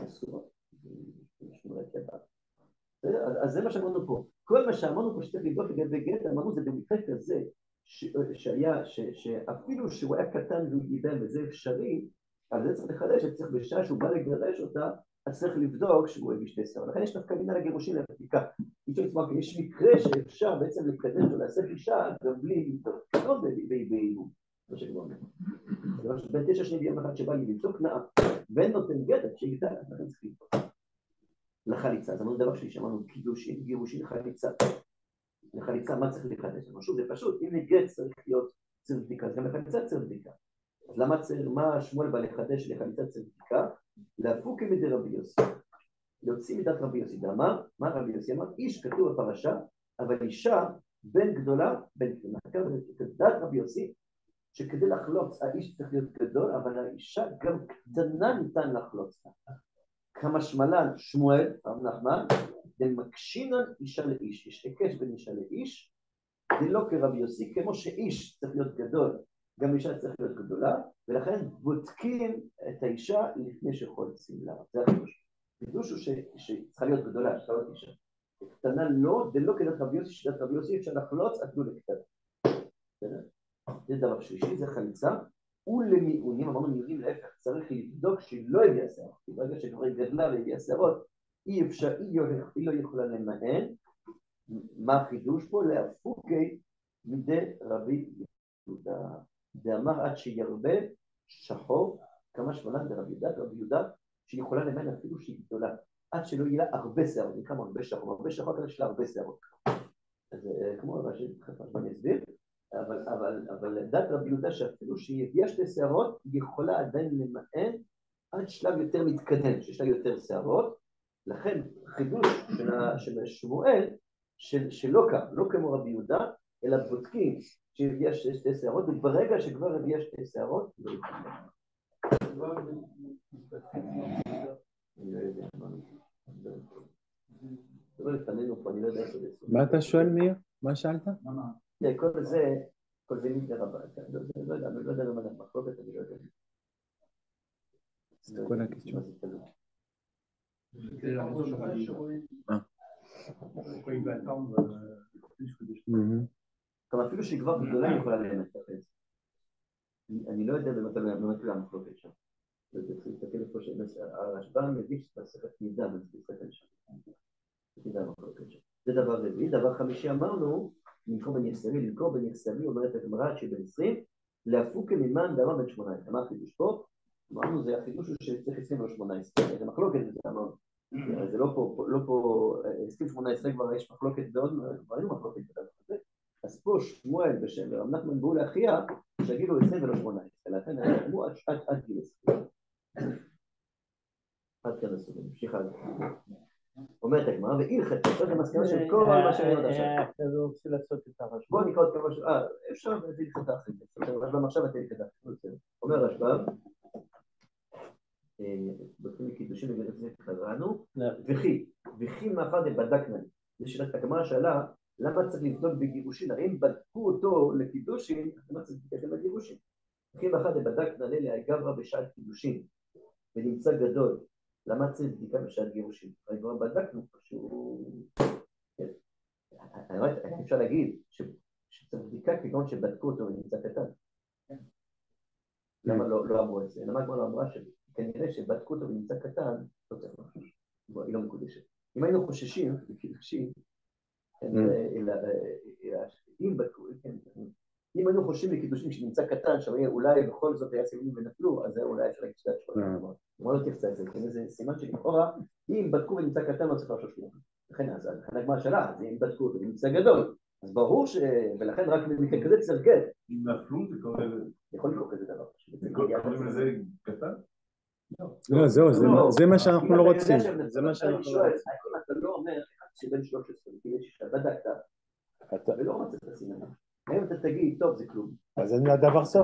אז זה מה שאמרנו פה. כל מה שאמרנו פה שצריך לבדוק לגבי גט, אמרנו זה במקרה כזה, שאפילו שהוא היה קטן והוא גידל וזה אפשרי, אבל זה צריך לחדש, שצריך בשעה שהוא בא לגרש אותה, אז צריך לבדוק שהוא הביא שתי שערות. לכן יש דווקא מינה לגירושין לבדיקה. יש מקרה שאפשר בעצם לקדש ולעשות אישה גם בלי לבדוק. לא באיבום, מה שכבר אומר. בין 9 שנים ביום אחד שבא לי לבדוק נאה, ואין נותן גט, שיגדל, לכן צריך לבדוק. לחליצה, אז אמרנו דבר שלי שאמרנו קידושין, גירושין, חליצה. לחליצה מה צריך לחדש? שוב, זה פשוט, אם לגט צריך להיות ציר בדיקה, אז גם לחליצה ציר בדיקה. אז מה שמואל בא לחדש לחליצה ציר בדיקה? להפוק מדי רבי יוסי. להוציא מידת רבי יוסי. מה רבי יוסי אמר? איש כתוב בפרשה, אבל אישה בין גדולה, בין קטנה. כדת רבי יוסי, שכדי לחלוץ, האיש צריך להיות גדול, אבל האישה גם קטנה ניתן לחלוץ. כמה שמלן שמואל, רב נחמן, דמקשינן אישה לאיש. יש הקש בין אישה לאיש, זה לא כרבי יוסי, כמו שאיש צריך להיות גדול, גם אישה צריך להיות גדולה, ולכן בודקים את האישה לפני שחולצים לה. זה החידוש. החידוש הוא שצריכה להיות גדולה, צריכה להיות אישה. קטנה לא, זה לא כדת רבי יוסי, שדת רבי יוסי אפשר לחלוץ, עדו לקטנה. זה דבר שלישי, זה חליצה. ולמיעונים, אמרנו מיעונים להפך, צריך לבדוק שהיא לא הביאה שערות. כי ברגע שכבר היא גדלה והביאה שערות, היא לא יכולה למען. מה החידוש פה? להפוקי מידי רבי יהודה. דאמר עד שירבה שחור, כמה שמלן דרבי יהודה, רבי יהודה, שהיא יכולה למען אפילו שהיא גדולה. עד שלא יהיה לה הרבה שערות, זה כמה הרבה שחור. הרבה שחור כזה יש לה הרבה שערות. אז כמו מה שאני אסביר. אבל דת רבי יהודה שאפילו שהיא שתי שערות, היא יכולה עדיין למען עד שלב יותר מתקדם, שיש לה יותר שערות. לכן חידוש של שמואל, שלא כך, לא כמו רבי יהודה, אלא בודקים שהביאה שתי שערות, וברגע שכבר הביאה שתי שערות, לא יכולה. מה אתה שואל, מאיר? מה שאלת? כל זה מתנה רבה, לא יודע למה אנחנו מחלוקת, אני לא יודע. זה כל הקשור. כלומר, אפילו שהיא כבר גדולה, היא יכולה לאמת את החץ. אני לא יודע באמת למה המחלוקת שם. צריך להסתכל איפה שהרשב"א מביא שצריך מידע, אבל צריך להסתכל שם. מידע המחלוקת שם. זה דבר רביעי. דבר חמישי אמרנו, למכור בנכסבי, אומרת הגמרא שבן 20, להפוק ממן דבר בן 18. מה החידוש פה? אמרנו, זה החידוש הוא שצריך 20 או 18. זה מחלוקת, זה אמרנו. זה לא פה, 20-18 כבר יש מחלוקת בעוד, כבר היינו מחלוקת בדבר הזה. אז פה שמואל בשם רב נחמן באו להכריע, שיגידו 20 ולא 18. לכן אמרו עד גיל 20. עד כאן הסוגיה, נמשיך הלאה. אומרת הגמרא, והלכת, זאת המסקנה של כל מה שאני עוד עכשיו. אתה רוצה לעשות את הרשב"א? בואו נקרא עוד כמה שעות, אפשר להביא הלכת האחרים. רשב"א עכשיו אתה הלכת האחרים. אומר רשב"א, בתחום לקידושים לגבי זה קראנו, וכי מאחר דבדקנה, לשאלת הגמרא שאלה, למה צריך לבדוק בגירושין? הרי אם בדקו אותו לקידושין, למה צריך לבדוק בגירושין? וכי מאחר דבדקנה לילה גברא בשעת קידושין, ונמצא גדול, למה צריך בדיקה בשעת גירושין? הרי כבר בדקנו פשוט... אפשר להגיד שצריך בדיקה כגון שבדקו אותו ונמצא קטן. למה לא אמרו את זה? למה כבר לא אמרה שכנראה שבדקו אותו ונמצא קטן, לא צריך משהו. היא לא מקודשת. אם היינו חוששים, וקידושים, אם היינו חושבים לקידושים שנמצא קטן, שאולי בכל זאת היה סימנים ונפלו, אז זה אולי אפשר להגיד שתי התשובות. מה לא תרצה את זה? זה סימן שלכאורה, אם בדקו ונמצא קטן לא צריך לחשוש כלום. לכן הגמרא שלה, אז אם בדקו ונמצא גדול, אז ברור ולכן רק במקרה כזה צריך גט. אם נפלו זה קורה... יכול לקרוא כזה דבר. קוראים לזה קטן? לא, זהו, זה מה שאנחנו לא רוצים. זה מה שאנחנו לא רוצים. אתה לא אומר, שבין 13, בדקת, ולא מצאת את הסימנים. אם אתה תגיד, טוב, זה כלום. אז אין לדבר סוף.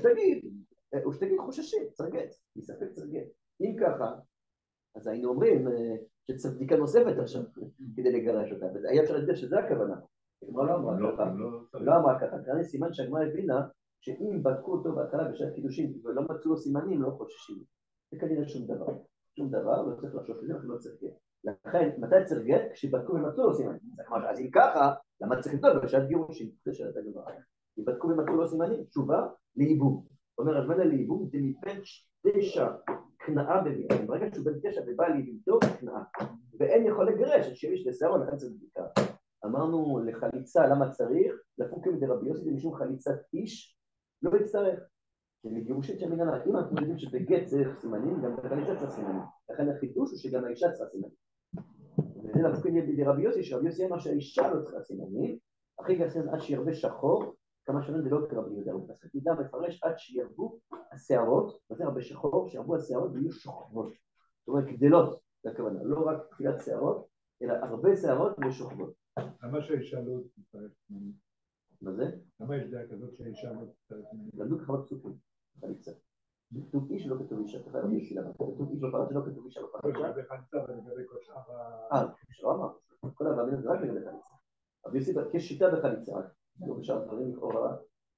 או שתגיד חוששים, צריך גט, מספק צריך גט. אם ככה, אז היינו אומרים שצריך בדיקה נוספת עכשיו, כדי לגרש אותה. היה אפשר לדעת שזה הכוונה. הגמרא לא אמרה ככה. לא אמרה ככה. כאן סימן שהגמרא הבינה, שאם בדקו אותו בהתחלה בשעת קידושים, ולא מצאו לו סימנים, לא חוששים. זה כנראה שום דבר. שום דבר, לא צריך לחשוש לזה, אנחנו לא צריך גט. לכן, מתי צריך גט? כשבדקו ומצאו לו סימנים. אז אם ככה, למה צריך לבדוק בשעת גירושים? זה שאלת הגמרא. אם בדקו ומצאו לו סימנים, תשובה לייבום. אומר, הזמן לייבום זה מפן 9 קנאה במילים. ברגע שהוא בן 9 ובא לייבום קנאה. ואין יכול לגרש, שיש לסערון, לכן צריך בדיקה. אמרנו לחליצה, למה צריך? לפוקים דרבי יוסי, זה משום חליצת איש, לא יצטרך. לגירושין של מנהלה, אם אנחנו יודעים שבגט צריך סימנים, גם בחליצה צריך סימנים. לכן החידוש הוא שגם האישה צריכה סימנים. וזה לפוקים דרבי יוסי, שרבי יוסי אמר שהאישה לא צריכה סימנים, אחרי כך עד שירבה שחור, כמה שנים זה לא קרה בלי יותר, אז חתידה מפרש עד שירבו השערות, וזה הרבה שחור, שירבו השערות ויהיו שוכבות, זאת אומרת גדלות, זה הכוונה, לא רק תחילת שערות, אלא הרבה שערות ושוכבות. למה שהאישה לא תצטרף סימנים? מה זה? למה יש דעה כזאת שהאישה לא תצטרף סימנים? למדו ככה בפסוקים, חליצה. כתוב איש ולא כתוב אישה, ככה רבי יוסי למה, כתוב איש בפרשה, לא כתוב אישה בפרשה. לגבי חליצה ולגבי כל שאר שלא אמר, כל הבאמין זה רק לגבי חליצה. רבי יוסי, יש שיטה בחליצה, לא בשאר דברים לכאורה,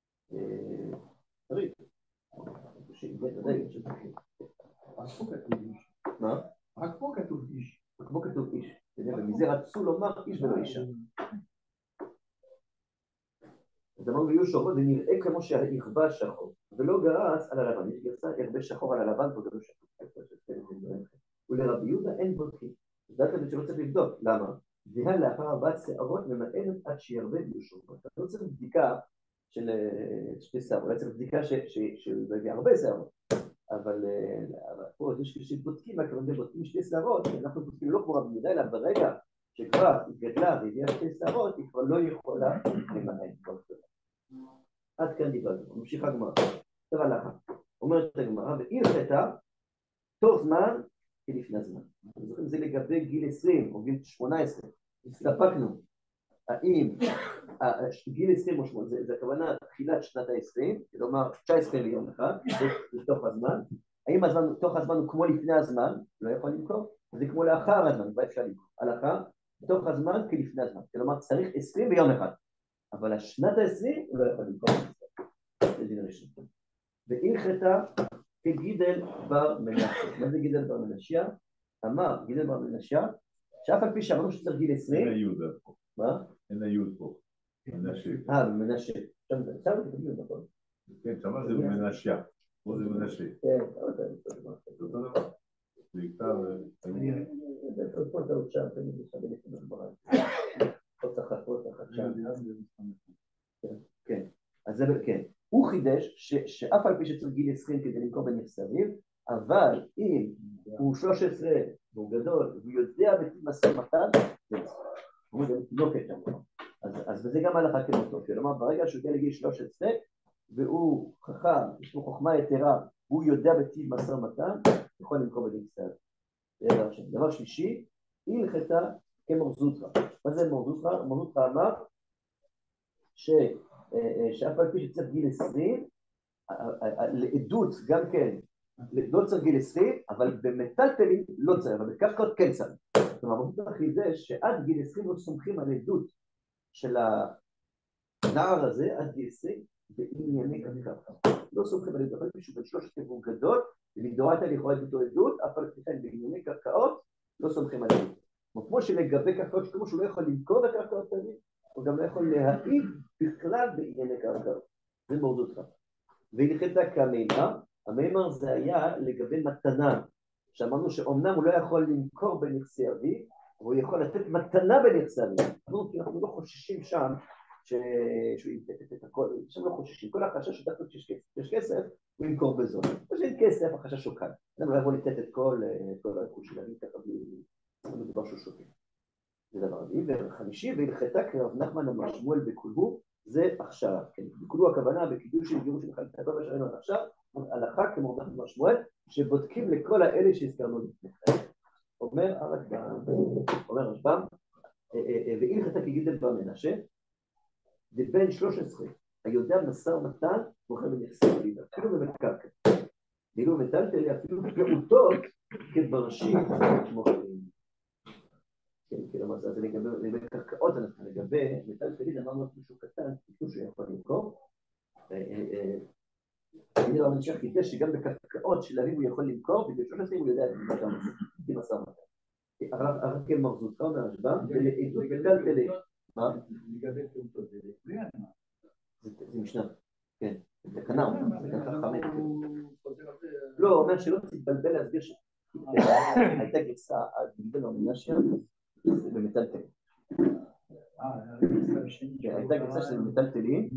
תריד. מה? רק פה כתוב איש. רק פה כתוב איש. ומזה רצו לומר איש ולא אישה. אז אמרנו יהיו שחור ונראה כמו שהירבה שחור, ולא גרס על הלבן, יש גרסה ירבה שחור על הלבן, פה גרס שחור. ולרבי יהודה אין בודקים. זה כזה שלא צריך לבדוק, למה? זהה לאחר 4 שערות ממאנת עד שירבה ויושבות. אתה לא צריך בדיקה של 2 שערות, אולי צריך בדיקה של הרבה שערות. אבל פה יש כשבודקים, הכוונה בודקים 2 שערות, אנחנו בודקים לא כמו רבי יהודה, אלא ברגע שכבר היא גדלה והביאה 2 שערות, היא כבר לא יכולה למאן. עד כאן דיברנו, ממשיכה הגמרא. טוב הלכה, אומרת הגמרא, והלכתה תוך זמן כלפני הזמן. זה לגבי גיל 20 או גיל 18. הסתפקנו, האם גיל 20 או 18, זה הכוונה תחילת שנת ה-20, כלומר 19 ליום אחד, זה תוך הזמן. האם תוך הזמן הוא כמו לפני הזמן, לא יכול למכור, זה כמו לאחר הזמן, לא אפשר למכור. הלכה, תוך הזמן כלפני הזמן, כלומר צריך 20 ביום אחד, אבל השנת ה-20 הוא לא יכול למכור. זה דין ראשון. והלכתה כגידל בר מנשה. מה זה גידל בר מנשה? אמר גידל בר מנשה, שאף על פי שאמרנו שצריך גיל 20. אין היוד פה. מה? אין היוד פה. מנשה. מנשה. שם זה תגיד נכון. כן, שם זה מנשה. פה זה מנשה. כן, זה אותו דבר. זה יקטר... זה פה אתה עוד שם, תמיד משתבל את המדברה. עוד תחת שם. כן. אז זה כן. הוא חידש שאף על פי שצריך גיל 20 כדי למכור בנכסים, אבל אם הוא 13 והוא גדול והוא יודע במשא ומתן, זה הוא גם תינוקת שם. אז בזה גם הלכה כמותו, כלומר ברגע שהוא הגיע לגיל 13 והוא חכם, יש לו חוכמה יתרה, והוא יודע בטיב משא ומתן, יכול למכור בנכסים. דבר שלישי, הלכתה כמורזותרא. מה זה מורזותרא? מורזותרא אמר שאף על פי שצריך גיל 20, לעדות גם כן, לא צריך גיל 20, אבל במטלטלים לא צריך, אבל בקרקעות כן צריך. זאת אומרת, מורזותרא חידש שעד גיל 20 לא סומכים על עדות של הנער הזה, עד גיל 20, בענייני קרקע. לא סומכים על עדות, אבל מישהו בן 13 והוא גדול, ומדאורייתא יכולה להיות איתו עדות, אף על פי כן בענייני קרקעות, לא סומכים על עדות. כמו שלגבי קרקעות, כמו שהוא לא יכול למכור בקרקעות האלה, הוא גם לא יכול להעיד בכלל בענייני קרקעות. זה מורזותרא. והלכתה כמימר, המימר זה היה לגבי מתנה, שאמרנו שאומנם הוא לא יכול למכור בנכסי אביו, אבל הוא יכול לתת מתנה בנכסי אביו. כי אנחנו לא חוששים שם שהוא ימתת את הכל, שם לא חוששים, כל החשש שדווקא כשיש כסף, הוא ימכור בזול. או שאין כסף, החשש שוקל. אדם לא יבוא לתת את כל הרכוש שלהם, ככה בלי דבר שהוא שוקל. זה דבר רביעי, וחמישי, והלכתה כרב נחמן אמר שמואל בכולו, זה עכשיו. כן, בכולו הכוונה, בקידוש של גירוש של חלקת הטוב, שראינו עד עכשיו, הלכה כמו רב נחמן אמר שמואל, שבודקים לכל האלה שהזכרנו לפני כן. אומר הרשב"ם, והלכתה כגידל בר מנשה, לבן 13, היודע משא ומתן, מוכר בנכסי אביו, אפילו במקרקע. ואילו מטלטלי אפילו פעוטות כבראשית מוכרים. כן, כלומר, זה לגבי קרקעות, לגבי מטלטלי, אמרנו משהו קטן, כמו שהוא יכול למכור. אני לא מנשך חידש שגם בקרקעות של אביו הוא יכול למכור, בגלל 13 הוא יודע את משא ומתן. הרב כן מרזות, אומר הרשב"ם, ולעדות מטלטלי. מה? לגבי פעוטות, זה משנה, כן, זה תקנה, זה תקנה חכמת. לא, הוא אומר שלא תתבלבל להסביר שהייתה גרסה, הגדל המנשה, במטלטלים. הייתה גרסה שזה מטלטלים,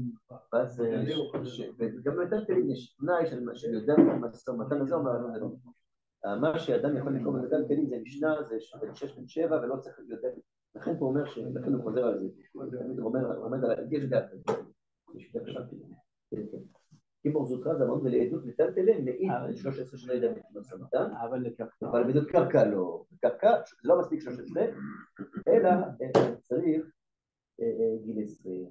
וגם במטלטלים יש תנאי של יודע משא ומתן הזה, אומר, מה שאדם יכול לקרוא במטלטלים זה משנה, זה בין 6 בין 7, ולא צריך יותר. לכן הוא אומר לכן הוא חוזר על זה, הוא עומד על יש דעת, יש דעת חשבתי, כי מורזותך זה אמרנו, ולעדות מטלטלים, מעיד 13 שנה ידע במשא ומתן, אבל בעדות קרקע לא, קרקע זה לא מספיק 13, אלא צריך גיל 20.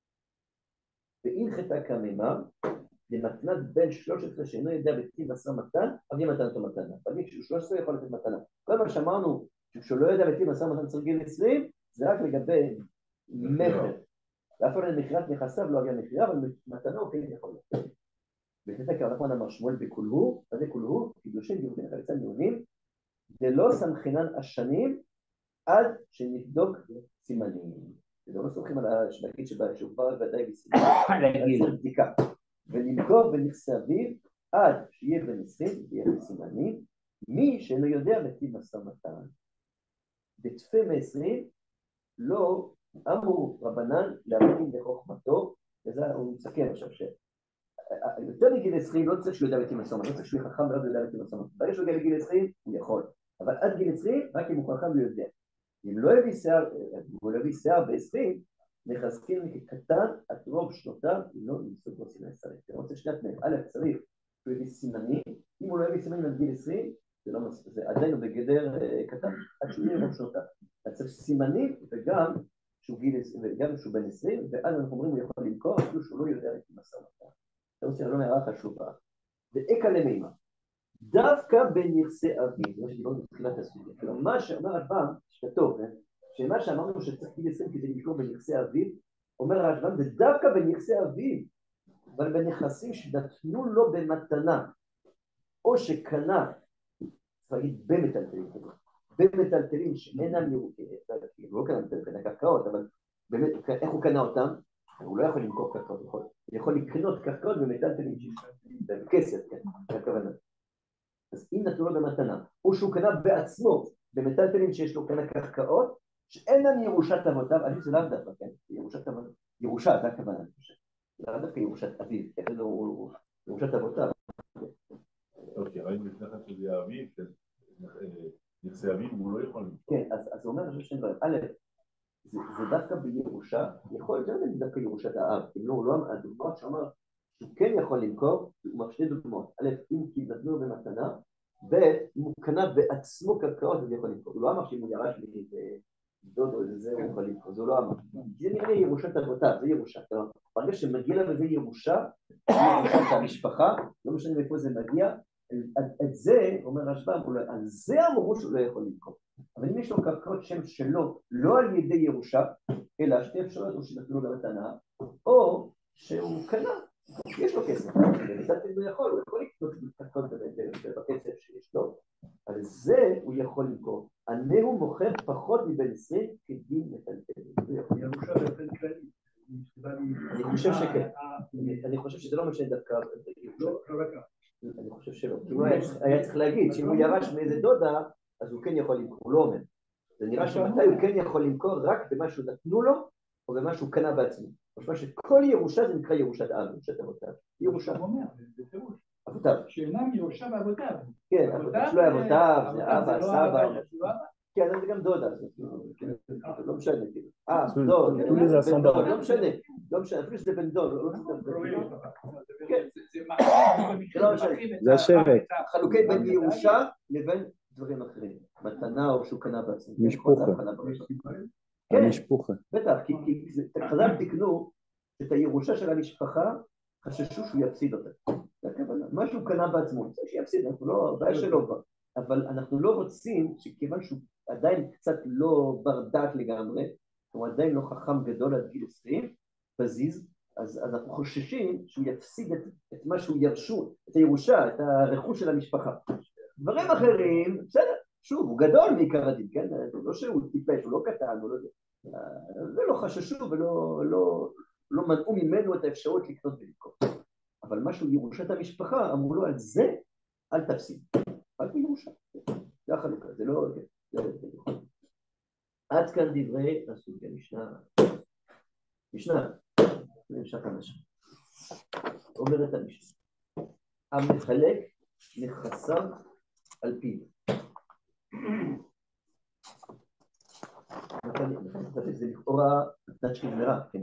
והלכתה כמימה, למתנת בן 13 שאינו ידע בטיב משא ומתן, אבל יהיה מתנת מתנה, אבל כשהוא 13 יכול לתת מתנה. כל מה שאמרנו, כשהוא לא יודע בטיב משא ומתן צריך גיל 20, זה רק לגבי מכר. ואף על מכירת נכסיו לא היה מכירה, אבל מתנה הוא כן יכול לתת. ולכן כרב אמר שמואל בכולהו, מה זה כולהו? קידושין גירושין חליצה מיונים, ולא סמכינן השנים עד שנבדוק סימנים. זה לא סומכים על השבקית שהוא כבר ודאי בסימן, על בדיקה. ולמכור בנכסי אביו עד שיהיה בן 20 ויהיה בסימנים, מי שאינו יודע בטיב משא ומתן. בתפה מ-20 לא אמרו רבנן להמתין בחוכמתו, וזה הוא מסכם עכשיו יותר מגיל 20 לא צריך שהוא יודע בטיב משא ומתן, לא צריך שהוא חכם ולא יודע בטיב משא ומתן. ברגע שהוא יודע בגיל 20 הוא יכול, אבל עד גיל 20 רק אם הוא חכם הוא יודע. אם לא הביא שיער ב-20, מחזקים כקטן עד רוב שנותיו, אם לא נמסוג בו סימני שרים. אני רוצה שני תנאים. א', צריך שהוא הביא סימנים, אם הוא לא הביא סימנים עד גיל 20, זה עדיין בגדר קטן, עד שהוא יהיה רוב שנותיו. אז צריך סימנים וגם שהוא בן 20, ואז אנחנו אומרים הוא יכול למכור, אפילו שהוא לא יודע את משא ומתן. זה עושה לא מערה חשובה. ואקה למימה. דווקא בנכסי אביו, מה שדיברנו בתחילת הסוגיה, כלומר מה שאומר הרשב"ם, שכתוב, שמה שאמרנו שצריך גיל 20 כדי למכור בנכסי אביו, אומר הרשב"ם, זה דווקא בנכסי אביו, אבל בנכסים שנתנו לו במתנה, או שקנה, תגיד במטלטלים, במטלטלים שאינם ירוקים, הוא לא קנה מטלטלים, קרקעות, אבל באמת, איך הוא קנה אותם? הוא לא יכול למכור קרקעות, הוא יכול לקנות קרקעות במטלטלים בכסף, כן, זה הכוונה. אז אם נתנו לו במתנה, או שהוא קנה בעצמו במטלטלים שיש לו קנה קרקעות, שאינם ירושת אבותיו, אני זה לאו דווקא, כן, ירושה, זה הכוונה, לאו דווקא ירושת אביו, ירושת אבותיו. אוקיי, ראינו לפני כן שזה יהיה אביו, נכסי אביו, הוא לא יכול. כן, אז הוא אומר, אני חושב שני דברים, א', זה דווקא בירושה, יכול להיות גם דווקא ירושת האב, אם לא, הדוגמאות שאומר, שהוא כן יכול למכור, הוא אומר שתי דוגמאות, א', אם כי נתנו לו במתנה, ב', אם הוא קנה בעצמו קרקעות, אז הוא יכול למכור. הוא לא אמר שאם הוא ירש לי דוד או איזה זה, הוא יכול למכור, זה הוא לא אמר. זה נראה לי ירושת אבותיו, זה ירושה. ברגע שמגיע לה וזה ירושה, זה ירושת המשפחה, לא משנה מאיפה זה מגיע, את זה, אומר הרשב"ם, על זה אמרו שהוא לא יכול למכור. אבל אם יש לו קרקעות שם שלו, לא על ידי ירושה, אלא שתי אפשרויות, או שנתנו לו במתנה, או שהוא קנה. יש לו כסף, הוא יכול לקנות קרקעות בכסף שיש לו, על זה הוא יכול למכור. הוא מוכר פחות מבין 20 כדין מטלטלים. ירושה באופן כללי. אני חושב שזה לא משנה דווקא. לא רק. אני חושב שלא. כי הוא היה צריך להגיד שאם הוא ירש מאיזה דודה, אז הוא כן יכול למכור, הוא לא אומר. זה נראה שמתי הוא כן יכול למכור רק במה שהוא נתנו לו, או במה שהוא קנה בעצמו. משמע שכל ירושה זה נקרא ירושת אב, ירושת אבותיו. ירושה. אבותיו. שאינם ירושה באבותיו. כן, שלא אבותיו, זה אבא, סבא. כן, זה גם דודה, לא משנה. דוד, לא משנה, אפילו שזה בן דוד, לא משנה. זה השבט. חלוקי בין ירושה לבין דברים אחרים. מתנה או שהוא קנה בעצמו. משפוחה. כן, המשפוחה. בטח, כי חז"ל תקנו את הירושה של המשפחה, חששו שהוא יפסיד אותה. זה הכוונה, מה שהוא קנה בעצמו, זה שיפסיד, אנחנו לא, הבעיה שלו כבר. אבל אנחנו לא רוצים שכיוון שהוא עדיין קצת לא בר דעת לגמרי, הוא עדיין לא חכם גדול עד גיל 20, פזיז, אז אנחנו חוששים שהוא יפסיד את מה שהוא ירשו, את הירושה, את הרכוש של המשפחה. דברים אחרים, בסדר, שוב, הוא גדול מעיקר הדין, כן? לא שהוא טיפש, הוא לא קטן, הוא לא יודע. ולא חששו ולא מנעו ממנו את האפשרות לקנות ולקנות. אבל משהו ירושת המשפחה, אמרו לו על זה, אל תפסיד. אל תירושה. זה החלוקה, זה לא... עד כאן דברי הסוגיה, משנה, נמשך המשנה. אומרת המשנה, המחלק נכסיו על פיו. זה לכאורה מתנת שנגמרה, כן,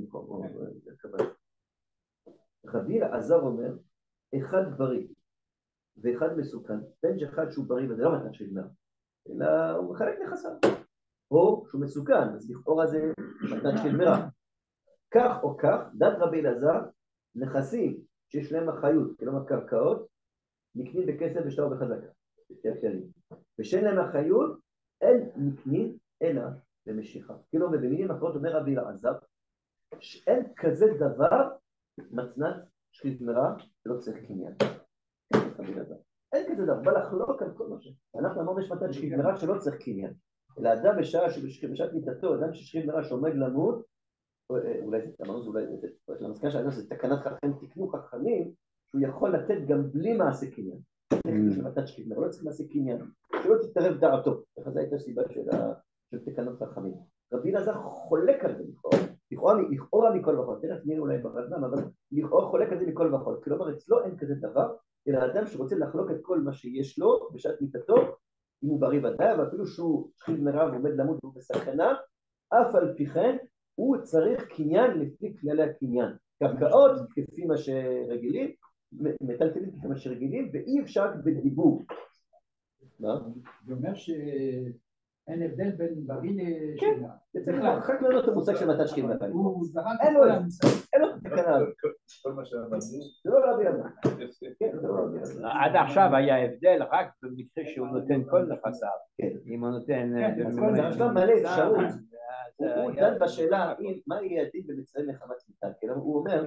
רבי אלעזר אומר, אחד בריא ואחד מסוכן, בין שאחד שהוא בריא וזה לא מתנת שנגמרה, אלא הוא מחלק נכסיו, או שהוא מסוכן, אז לכאורה זה מתנת שנגמרה. כך או כך, דת רבי אלעזר, נכסים שיש להם אחריות, כלומר קרקעות, נקנים בכסף ושטר בחזקה, ושאין להם אחריות, אין נקנים אלא במשיכה. כאילו במילים אחרות אומר רבי אלעזר, שאין כזה דבר מתנת שנגמרה שלא צריך קניין. אין כזה דבר, בא לחלוק על כל מה ש... אנחנו אמרנו יש מתנת שנגמרה שלא צריך קניין. אלא אדם בשעת מיתתו, אדם שנגמרה שעומד למות, אולי זה, אמרנו, אולי זה, למסקנה של האדם זה תקנת חכמים, תקנו חכמים, שהוא יכול לתת גם בלי מעשה קניין. של מתנת שנגמרה, לא צריך מעשה קניין, שלא תתערב דעתו. זו הייתה סיבה של תקנות חכמים. רבי אלעזר חולק על זה, לכאורה מכל וכל, תכף נראה אולי ברדב"ם, אבל לכאורה חולק על זה מכל וכל, כלומר אצלו אין כזה דבר, אלא אדם שרוצה לחלוק את כל מה שיש לו בשעת מיתתו, אם הוא בריא ודאי, ואפילו שהוא שנגמרה ועומד למות והוא בסכנה, אף על פי כן הוא צריך קניין לפי כללי הקניין. קרקעות כפי מה שרגילים, מטלטלים כפי מה שרגילים, ואי אפשר בדיבור. מה? זה אומר אין הבדל בין בריא לשינה. זה צריך רק לענות את המושג של מתנת שנגמרה. אין לו את התקנה. כל מה שאמרנו. זה לא רבי אלעזר. עד עכשיו היה הבדל רק במקרה שהוא נותן כל נכסיו. אם הוא נותן... זה עכשיו מלא אפשרות. הוא דן בשאלה מה יהיה הדין במצרים מחמת מיתה. הוא אומר,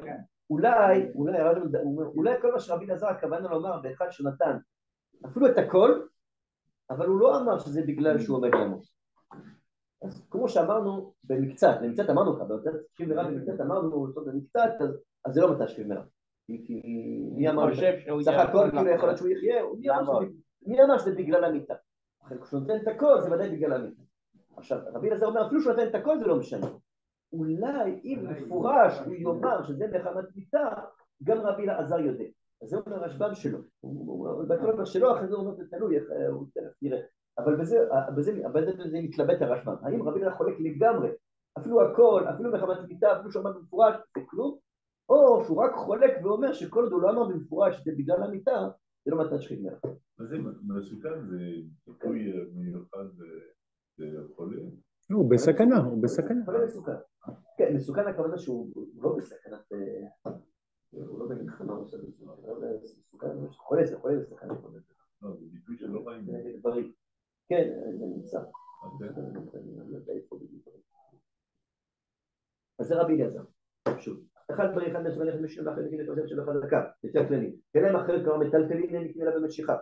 אולי כל מה שרבי אלעזר הכוונה לומר באחד שנתן אפילו את הכל, אבל הוא לא אמר שזה בגלל שהוא עומד למות. אז כמו שאמרנו במקצת אמרנו לך, שנגמרה במקצת אמרנו במקצת, אז זה לא מתנת שנגמרה. כי מי אמר סך הכל כאילו יכול להיות שהוא יחיה, מי אמר שזה בגלל המיטה? כשהוא נותן את הכל זה ודאי בגלל המיטה. עכשיו רבי אלעזר אומר אפילו שהוא נותן את הכל זה לא משנה. אולי אם מפורש הוא יאמר שזה מחמת מיתה, גם רבי אלעזר יודע. אז זה אומר הרשב"ם שלו, בכל אומר שלו, אחרי זה הוא אומר, תלוי, הוא תלך נראה, אבל בזה מתלבט הרשב"ם, האם רבי אלעזר חולק לגמרי, אפילו הכל, אפילו מחמת מיתה, אפילו שהוא אמר במפורש, זה כלום, או שהוא רק חולק ואומר שכל עוד הוא לא אמר במפורש, זה בגלל המיתה, זה לא מתנת שנגמרה. מה זה מסוכן? זה טיפוי מיוחד וחולה? הוא בסכנה, הוא בסכנה. חולה מסוכן. כן, מסוכן הכוונה שהוא לא בסכנת... הוא לא במלחמה, הוא חולה, זה בסכנה. לא, זה ביטוי שלא באים. בריא. כן, זה נמצא. אז זה רבי אלעזר. שוב. אחד בריא, אחד מסוכן, אחד משנה, אחד נגיד את עוזר של החזקה. יותר כללי. כלהם אחרת כבר מטלטלים, הם נקנה לה במשיכה.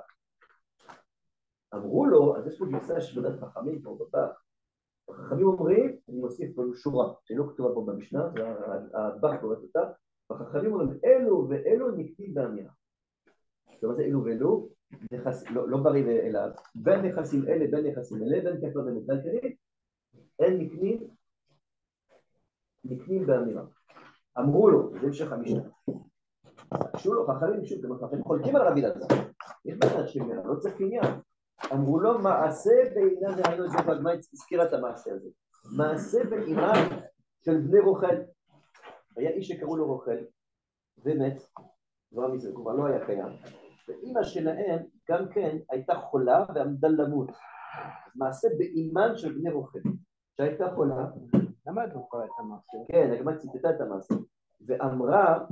אמרו לו, אז יש פה גרסה של בדת חכמים פה בפח. החכמים אומרים, אני מוסיף פה שורה, שלא כתובה פה במשנה, הבח קוראת אותה, החכמים אומרים, אלו ואלו נקנים באמירה. זאת אומרת, אלו ואלו, לא בריא אליו, בין נכסים אלה, בין נכסים אלה, בין כפר ומטלטלים, אין נקנים באמירה. אמרו לו, זה המשך המשנה. שוב לו, חכמים שוב, הם חולקים על רבי אלעזר. יש מתנת שמירה, לא צריך קניין. אמרו לו, מעשה בעניין, ראינו את זה בגמרא, הזכירה את המעשה הזה. מעשה באימם של בני רוכל. היה איש שקראו לו רוכל, ומת, כבר לא היה קיים. ואימא שלהם גם כן הייתה חולה ועמדה למות. מעשה באימן של בני רוכל, שהייתה חולה. למדנו כבר את המעשה. כן, הגמרא ציטטה את המעשה. ואמרה,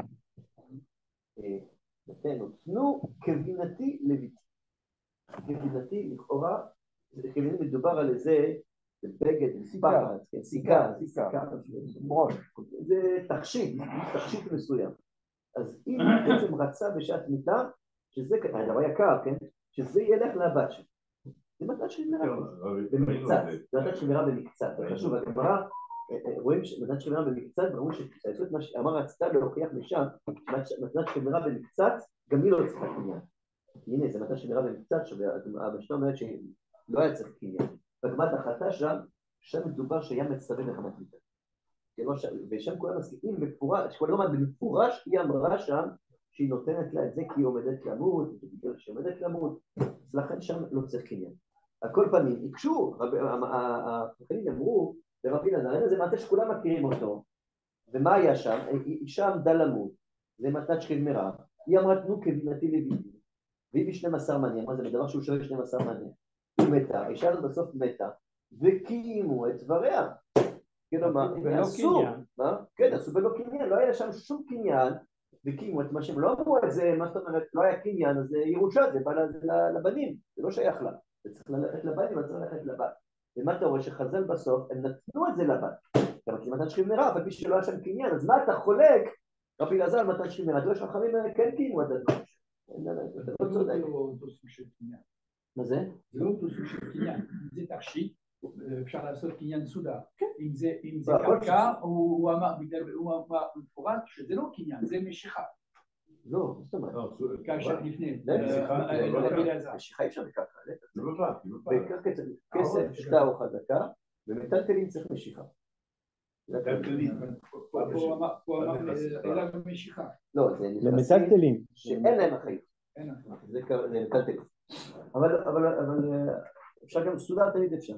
תנו כבינתי לביתי. כבינתי לכאורה, כבינתי מדובר על איזה בגד, פחד, סיכה, ברוש. זה תכשיט מסוים. אז אם בעצם רצה בשעת מיטה, שזה דבר יקר, כן? שזה ילך לבת שלו. זה מתנת שמירה במקצת, זה מתנת שמירה במקצת. חשוב, הגמרא, רואים מתנת שמירה במקצת, ואומרים שעשו מה שאמר רצתה להוכיח משם, מתנת שמירה במקצת, גם היא לא צריכה קניין. הנה, זה מתנת שמירה במקצת, שהמשנה אומרת שלא היה צריך קניין. והגמרא דחתה שם מדובר שהיה מצווה לחמת מיטה. ושם כולם מסכימים במפורש, היא אמרה שם שהיא נותנת לה את זה כי היא עומדת למות, ובגלל שהיא עומדת למות, אז לכן שם לא צריך קניין. על כל פנים, הקשו, החכמים אמרו לרבי אלעזר, זה מעשה שכולם מכירים אותו, ומה היה שם? אישה עמדה למות, זה מתנת שמירה, היא אמרה תנו כבינתי לביתי, והיא ב12 מנים, אמרה זה בדבר שהוא שווה 12 מנים, היא מתה, האישה הזאת בסוף מתה, וקיימו את דבריה. ולא קניין. כן, עשו בלא קניין, לא היה שם שום קניין, וקיימו את מה שהם לא אמרו את זה, מה זאת אומרת, לא היה קניין, אז זה ירושה, זה בא לבנים, זה לא שייך לה, זה צריך ללכת לבנים, זה צריך ללכת לבת. ומה אתה רואה שחז"ל בסוף, הם נתנו את זה לבת, גם כי מתנת שמירה, אבל מי שלא היה שם קניין, אז מה אתה חולק, רבי אלעזר מתנת שמירה, אתה רואה שחכמים כן קיימו את זה, אתה לא צודק. מה זה? זה לא אותו סוג של קניין, זה תכשיט, אפשר לעשות קניין סודר. אם זה קרקע, הוא אמר במפורט שזה לא קניין, זה משיכה. לא, זאת אומרת. כאשר לפני. משיכה אי אפשר בקרקע. בקרקע צריך כסף, שטר או חזקה, ומטלטלין צריך משיכה. פה אמר אלא במשיכה. לא, זה למטלטלין. שאין להם אחריות. זה מטלטלין. אבל אפשר גם סודר תמיד אפשר.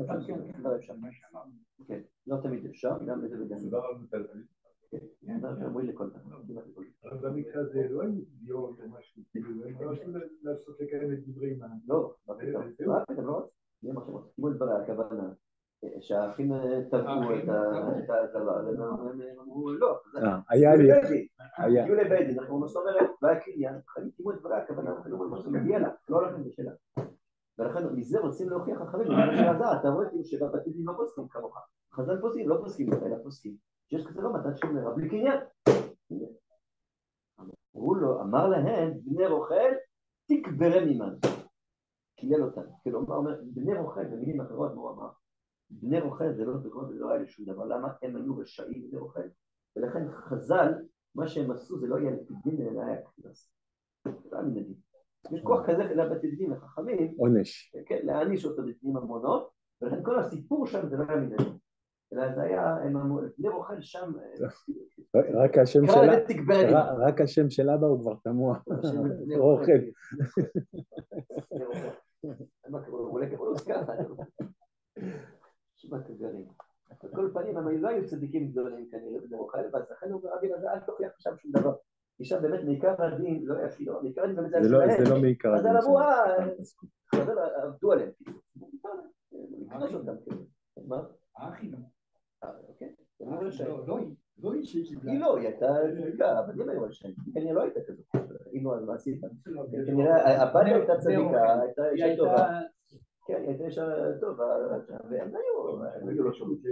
כן, לא תמיד אפשר, גם לזה וגם. סודר על מטלטלין. כן, אומרים לכל דבר. אבל במקרה הזה לא היו דיון או משהו, הם לא רצו לעשות לקיים את דברי מה. לא, מה פתאום, לא? מי אמר שמות? תימו את דברי, הכוונה. שהאחים תבעו את הדבר, הם אמרו לא. היה לי. הגיעו לבית דין, אנחנו אומרת, לא היה קניין, חיים תימו את דברי, הכוונה, אנחנו מגיע לה, לא הולכים בשלה. ולכן מזה רוצים להוכיח אחרים, אתה רואה כאילו שבבתי דין לא פוסקים כמוך. חז"ל פוסקים, לא פוסקים, אלא פוסקים. שיש כזה לא מתנת שמירה בלי קניין. אמר להם, בני רוכל, תקברם עימן. קילל אותם. כלומר, בני רוכל, במילים אחרות, מה הוא אמר? בני רוכל זה לא היה לשום דבר. למה? הם היו רשעים בני רוכל. ולכן חז"ל, מה שהם עשו זה לא היה לפי דין, אלא היה קנס. זה לא היה מנהגים. יש כוח כזה לבתי דין לחכמים. עונש. כן, להעניש אותו בפנים המונות, ולכן כל הסיפור שם זה לא היה מנהגים. אלא זה היה, בני רוכל שם... רק השם של אבא הוא כבר תמוה. רוכל. הוא לא ככה. שמה כגרים. על כל פנים, הם לא היו צדיקים גדולים כנראה בני רוכל, ואז לכן הוא רבי אלעזר, אל תוכיח שם שום דבר. כי שם באמת מעיקר הדין, לא היה אפילו, מעיקר הדין באמת זה שלהם. זה לא מעיקר הדין. אז אמרו, חז"ל עבדו עליהם. לקנוש אותם. מה? האחים. אוקיי. לא היא שקיבלה. היא לא, היא הייתה צדיקה, אבל היא היו על שם, כנראה לא הייתה כזאת, היא לא, מה עשית? כנראה, הבת הייתה צדיקה, הייתה אישה טובה, כן, היא הייתה אישה טובה, והם היו לא שומעים.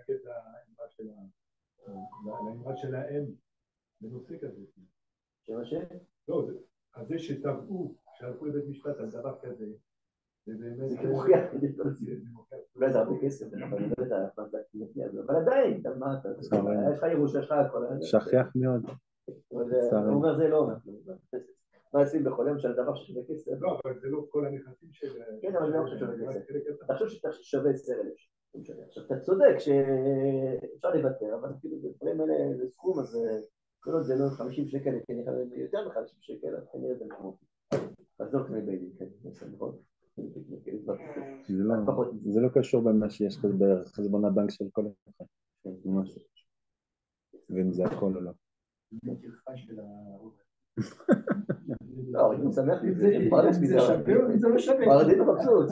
לאמרה של האם, בנושא כזה. שמה ש? לא, אז זה שטבעו, שהלכו לבית משפט על דבר כזה, זה מוכיח, אולי זה הרבה כסף, אבל עדיין, יש לך ירושה, יש לך הכל. שכיח מאוד. הוא אומר זה לא אומר, מה עושים בכל יום של דבר ששווה כסף? לא, אבל זה לא כל הנכסים של... כן, אבל זה לא שווה כסף. אתה חושב ששווה 10,000. עכשיו אתה צודק שאפשר לוותר, אבל כאילו בדברים האלה זה סכום, אז כל עוד זה לא 50 שקל, יותר מ-50 שקל, אז כנראה זה משמעותי. אז לא קנה ביידים, כן, נכון? זה לא קשור במה שיש בחשבון הבנק של כל אחד. ואם זה הכל או לא. לא, אני שמח לי, זה שווה, זה לא שווה. פרדין מבסוט.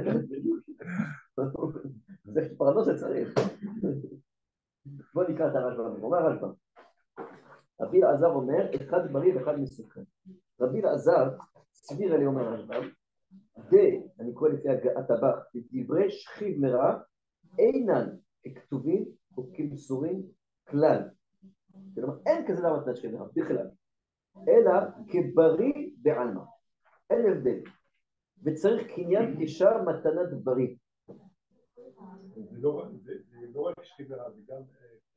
זה פרדות שצריך. בוא נקרא את הרשב"ם. אומר הרשב"ם. רבי אלעזר אומר, אחד בריא ואחד מסוכן. רבי אלעזר, סביר אלי אומר הרשב"ם, אני קורא לפי הטבח, דברי שכיב מרע, אינן ככתובים או כמסורים כלל. כלומר, אין כזה דבר מתנת שכיב מרע, בכלל. אלא כבריא בעלמא. אין הבדל. וצריך קניין כשאר מתנת בריא. זה לא רק שכיב מרע, זה גם...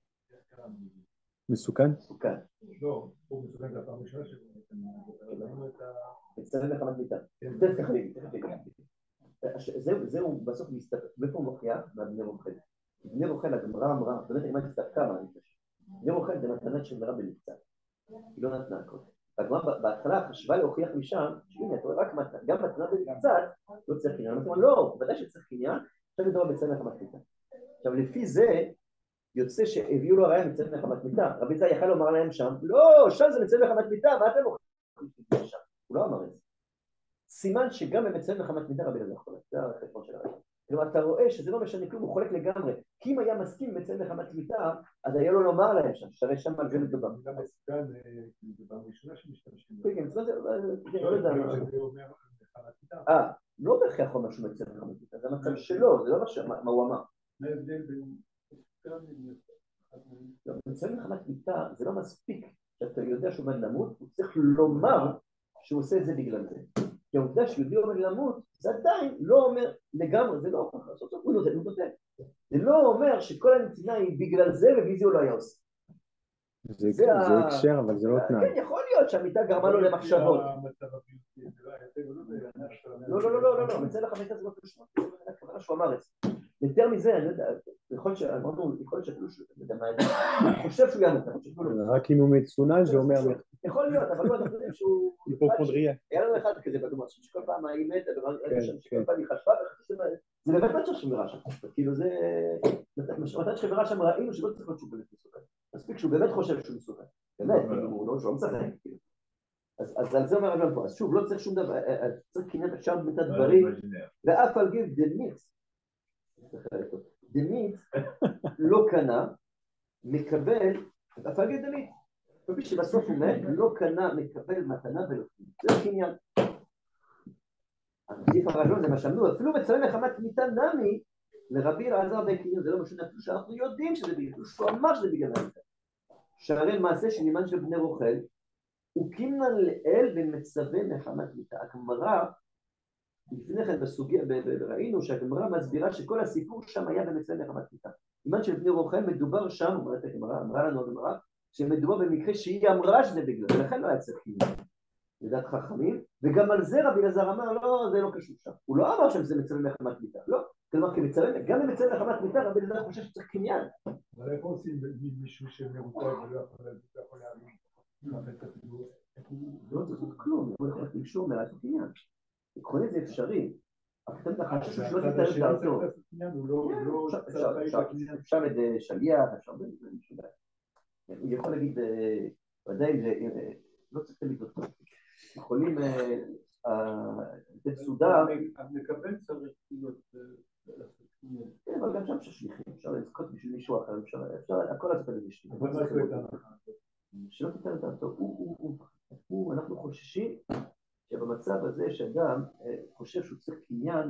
מסוכן? מסוכן. לא, הוא מסוכן זה הפעם ראשונה שראינו את ה... מצטרף לחמת מיטה. זהו בסוף להסתפק. מאיפה הוא מוכיח? מהבני רוכל. בני רוכל הגמרא אמרה, באמת אם אני הסתפקה מה אני חושב. בני רוכל זה מתנת שמרה במקצת. היא לא נתנה הכל. הגמרא בהתחלה חשבה להוכיח משם, שהנה, אתה רואה רק גם מתנה במקצת, לא צריך קניין. אנחנו אומרים, לא, ודאי שצריך קניין, עכשיו נדבר בצלם לחמת מיטה. עכשיו לפי זה, יוצא שהביאו לו הראיה מצלם לחמת מיטה. רבי זי יכל לומר להם שם, לא, שם זה מצלם לחמת מיטה, ואתם הוכיחים שם. הוא לא אמר את זה. סימן שגם במצלם לחמת מיטה רבי אלעזר חולק, זה החשבון של הראיה. כלומר, אתה רואה שזה לא משנה כלום, הוא חולק לגמרי. כי אם היה מסכים מצלם לחמת מיטה, אז היה לו לומר להם שם, שרי שם על זה מדובר. גם מסוכן, זה פעם ראשונה שמשתמשים. כן, זה לא יודע. לא בהכרח אומר שהוא מצלם לחמת מיטה, זה המצב שלו, זה לא מה הוא אמר. מה ההבדל בין... מצלם לחמת מיטה זה לא מספיק שאתה יודע שהוא עומד למות, הוא צריך לומר שהוא עושה את זה בגלל זה. כי העובדה שיהודי עומד למות, זה עדיין לא אומר לגמרי, זה לא הוכח, הוא נותן. זה לא אומר שכל הנתינה היא בגלל זה ובלי זה הוא לא היה עושה. זה הקשר, אבל זה לא תנאי. כן, יכול להיות שהמיטה גרמה לו למחשבות. לא, מצלם לחמת מיטה זה לא קשור, הכוונה שהוא אמר את זה. יותר מזה, אני לא יודע, יכול להיות שאפילו הוא חושב שהוא ימות, רק אם הוא מצונן זה אומר... יכול להיות, אבל הוא יודע שהוא... היפופונדריה. היה לנו אחד כזה בדומה, שכל פעם היא מתה, שכל פעם היא חשבה, זה באמת מצב שמירה שם, כאילו זה... מתנת שמירה שם ראינו שלא צריך להיות שהוא באמת מסוכן, מספיק שהוא באמת חושב שהוא מסוכן, באמת, הוא לא מצחק, אז על זה אומר גם פה, אז שוב, לא צריך שום דבר, צריך קניין אפשר מתת דברים, ואף על גיל דמיץ, דמית לא קנה, מקבל, אף על גיל דמית, כפי שבסוף הוא מת, לא קנה, מקבל מתנה ולא קנה, זה קניין. עדיף הרעיון זה מה שאמנו, אפילו מצלם לחמת מיטה נמי, לרבי אלעזר בקניין, זה לא משנה, אפילו שאנחנו יודעים שזה בגלל, שהוא אמר שזה בגלל המיטה. שהרי מעשה שנימן של בני רוכל, הוא קימנן לאל ומצווה מחמת מיטה. הגמרא, לפני כן בסוגיה, ראינו שהגמרא מסבירה שכל הסיפור שם היה במצווה מחמת מיטה. סימן של בני רוכל מדובר שם, אומרת הגמרא, אמרה לנו הגמרא, שמדובר במקרה שהיא אמרה שזה בגלל, ולכן לא היה צריך קניין. לדעת חכמים, וגם על זה רבי אלעזר אמר, לא, זה לא קשור שם. הוא לא אמר שזה מצווה מחמת מיטה, לא. כלומר, גם במצווה מחמת מיטה, רבי אלעזר חושב שצריך קניין. אבל איפה עושים מישהו שמרותק ולא יכול להאמין? לא צריך כלום, הוא יכול לקשור מעט קניין. עקרונית זה אפשרי. אבל אתה חושב שלא תתאר את דעתו. אפשר את שליח, אפשר במשהו. הוא יכול להגיד, ודאי, לא צריך תמיד אותו. יכולים לתת סעודה. המקבל צריך להיות... כן, אבל גם שם ששליחים, אפשר לזכות בשביל מישהו אחר, אפשר, הכל לעשות על זה שליחים. אבל מה זה איתנו? שלא תתאר את דעתו. אנחנו חוששים שבמצב הזה שאדם חושב שהוא צריך קניין,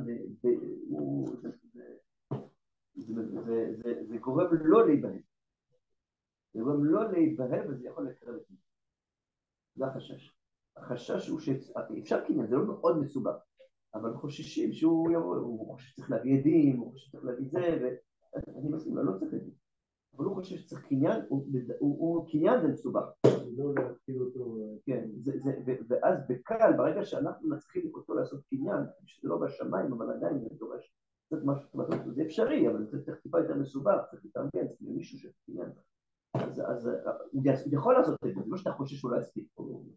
זה גורם לא להיבהל. זה גורם לא להיבהל וזה יכול לקרב את זה. זה החשש. החשש הוא שאפשר קניין, זה לא מאוד מסובך, אבל חוששים שהוא יבוא, הוא חושב שצריך להביא עדים, הוא חושב שצריך להביא זה, ואני מסכים, לא צריך עדים. אבל הוא חושב שצריך קניין, קניין זה מסובך. לא להזכיר אותו. כן, ואז בקל, ברגע שאנחנו נצחיק אותו לעשות קניין, שזה לא בשמיים, אבל עדיין זה דורש, זה משהו, זה אפשרי, אבל זה צריך טיפה יותר מסובך, צריך להתארגן, צריך מישהו שתעניין. אז הוא יכול לעשות את זה, זה לא שאתה חושב שהוא לא יספיק,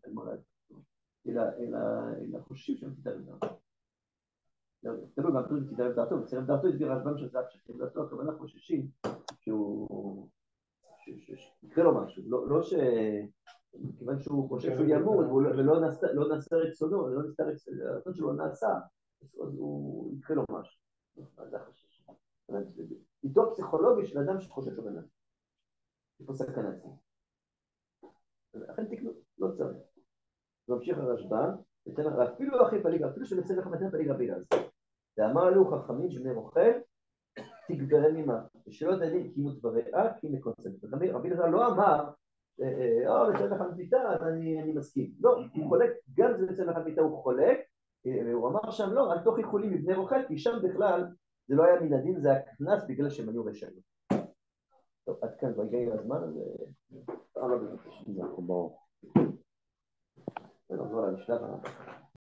אלא חושבים שהם תתארים דעתו. תלוי גם תלוי תתארים דעתו, תתארים דעתו הסביר רשב"ם שזה הפשטים דעתו, הכוונה חוששים שיקרה לו משהו, לא ש... כיוון שהוא חושב שהוא ימות ולא נעשה רצונו, לא נסתר רצון שלו נעשה, אז הוא יקרה לו משהו. זה החשש. איתו פסיכולוגי של אדם שחושב שהוא בנאדם. יש פה סכנה עצמית. לכן תקנו, לא צריך. ממשיך הרשב"ם, אפילו הכי פליג, אפילו שבצל לך מתן פליג רבי אז. ואמר לו חכמים שבני מוכל, תגברה ממה. ושלא תדעים כי מותבראה, כי מקונצנט. רבי לזר לא אמר, לצל לך מביתה, אז אני מסכים. לא, הוא חולק, גם זה לצל לך מביתה הוא חולק, הוא אמר שם לא, על תוך איחולים מבני מוכל, כי שם בכלל זה לא היה מן הדין, זה הכנס בגלל שהם היו רשעים. טוב, עד כאן, והגיע הזמן, אז... אנחנו ברור. נחזור למשלב.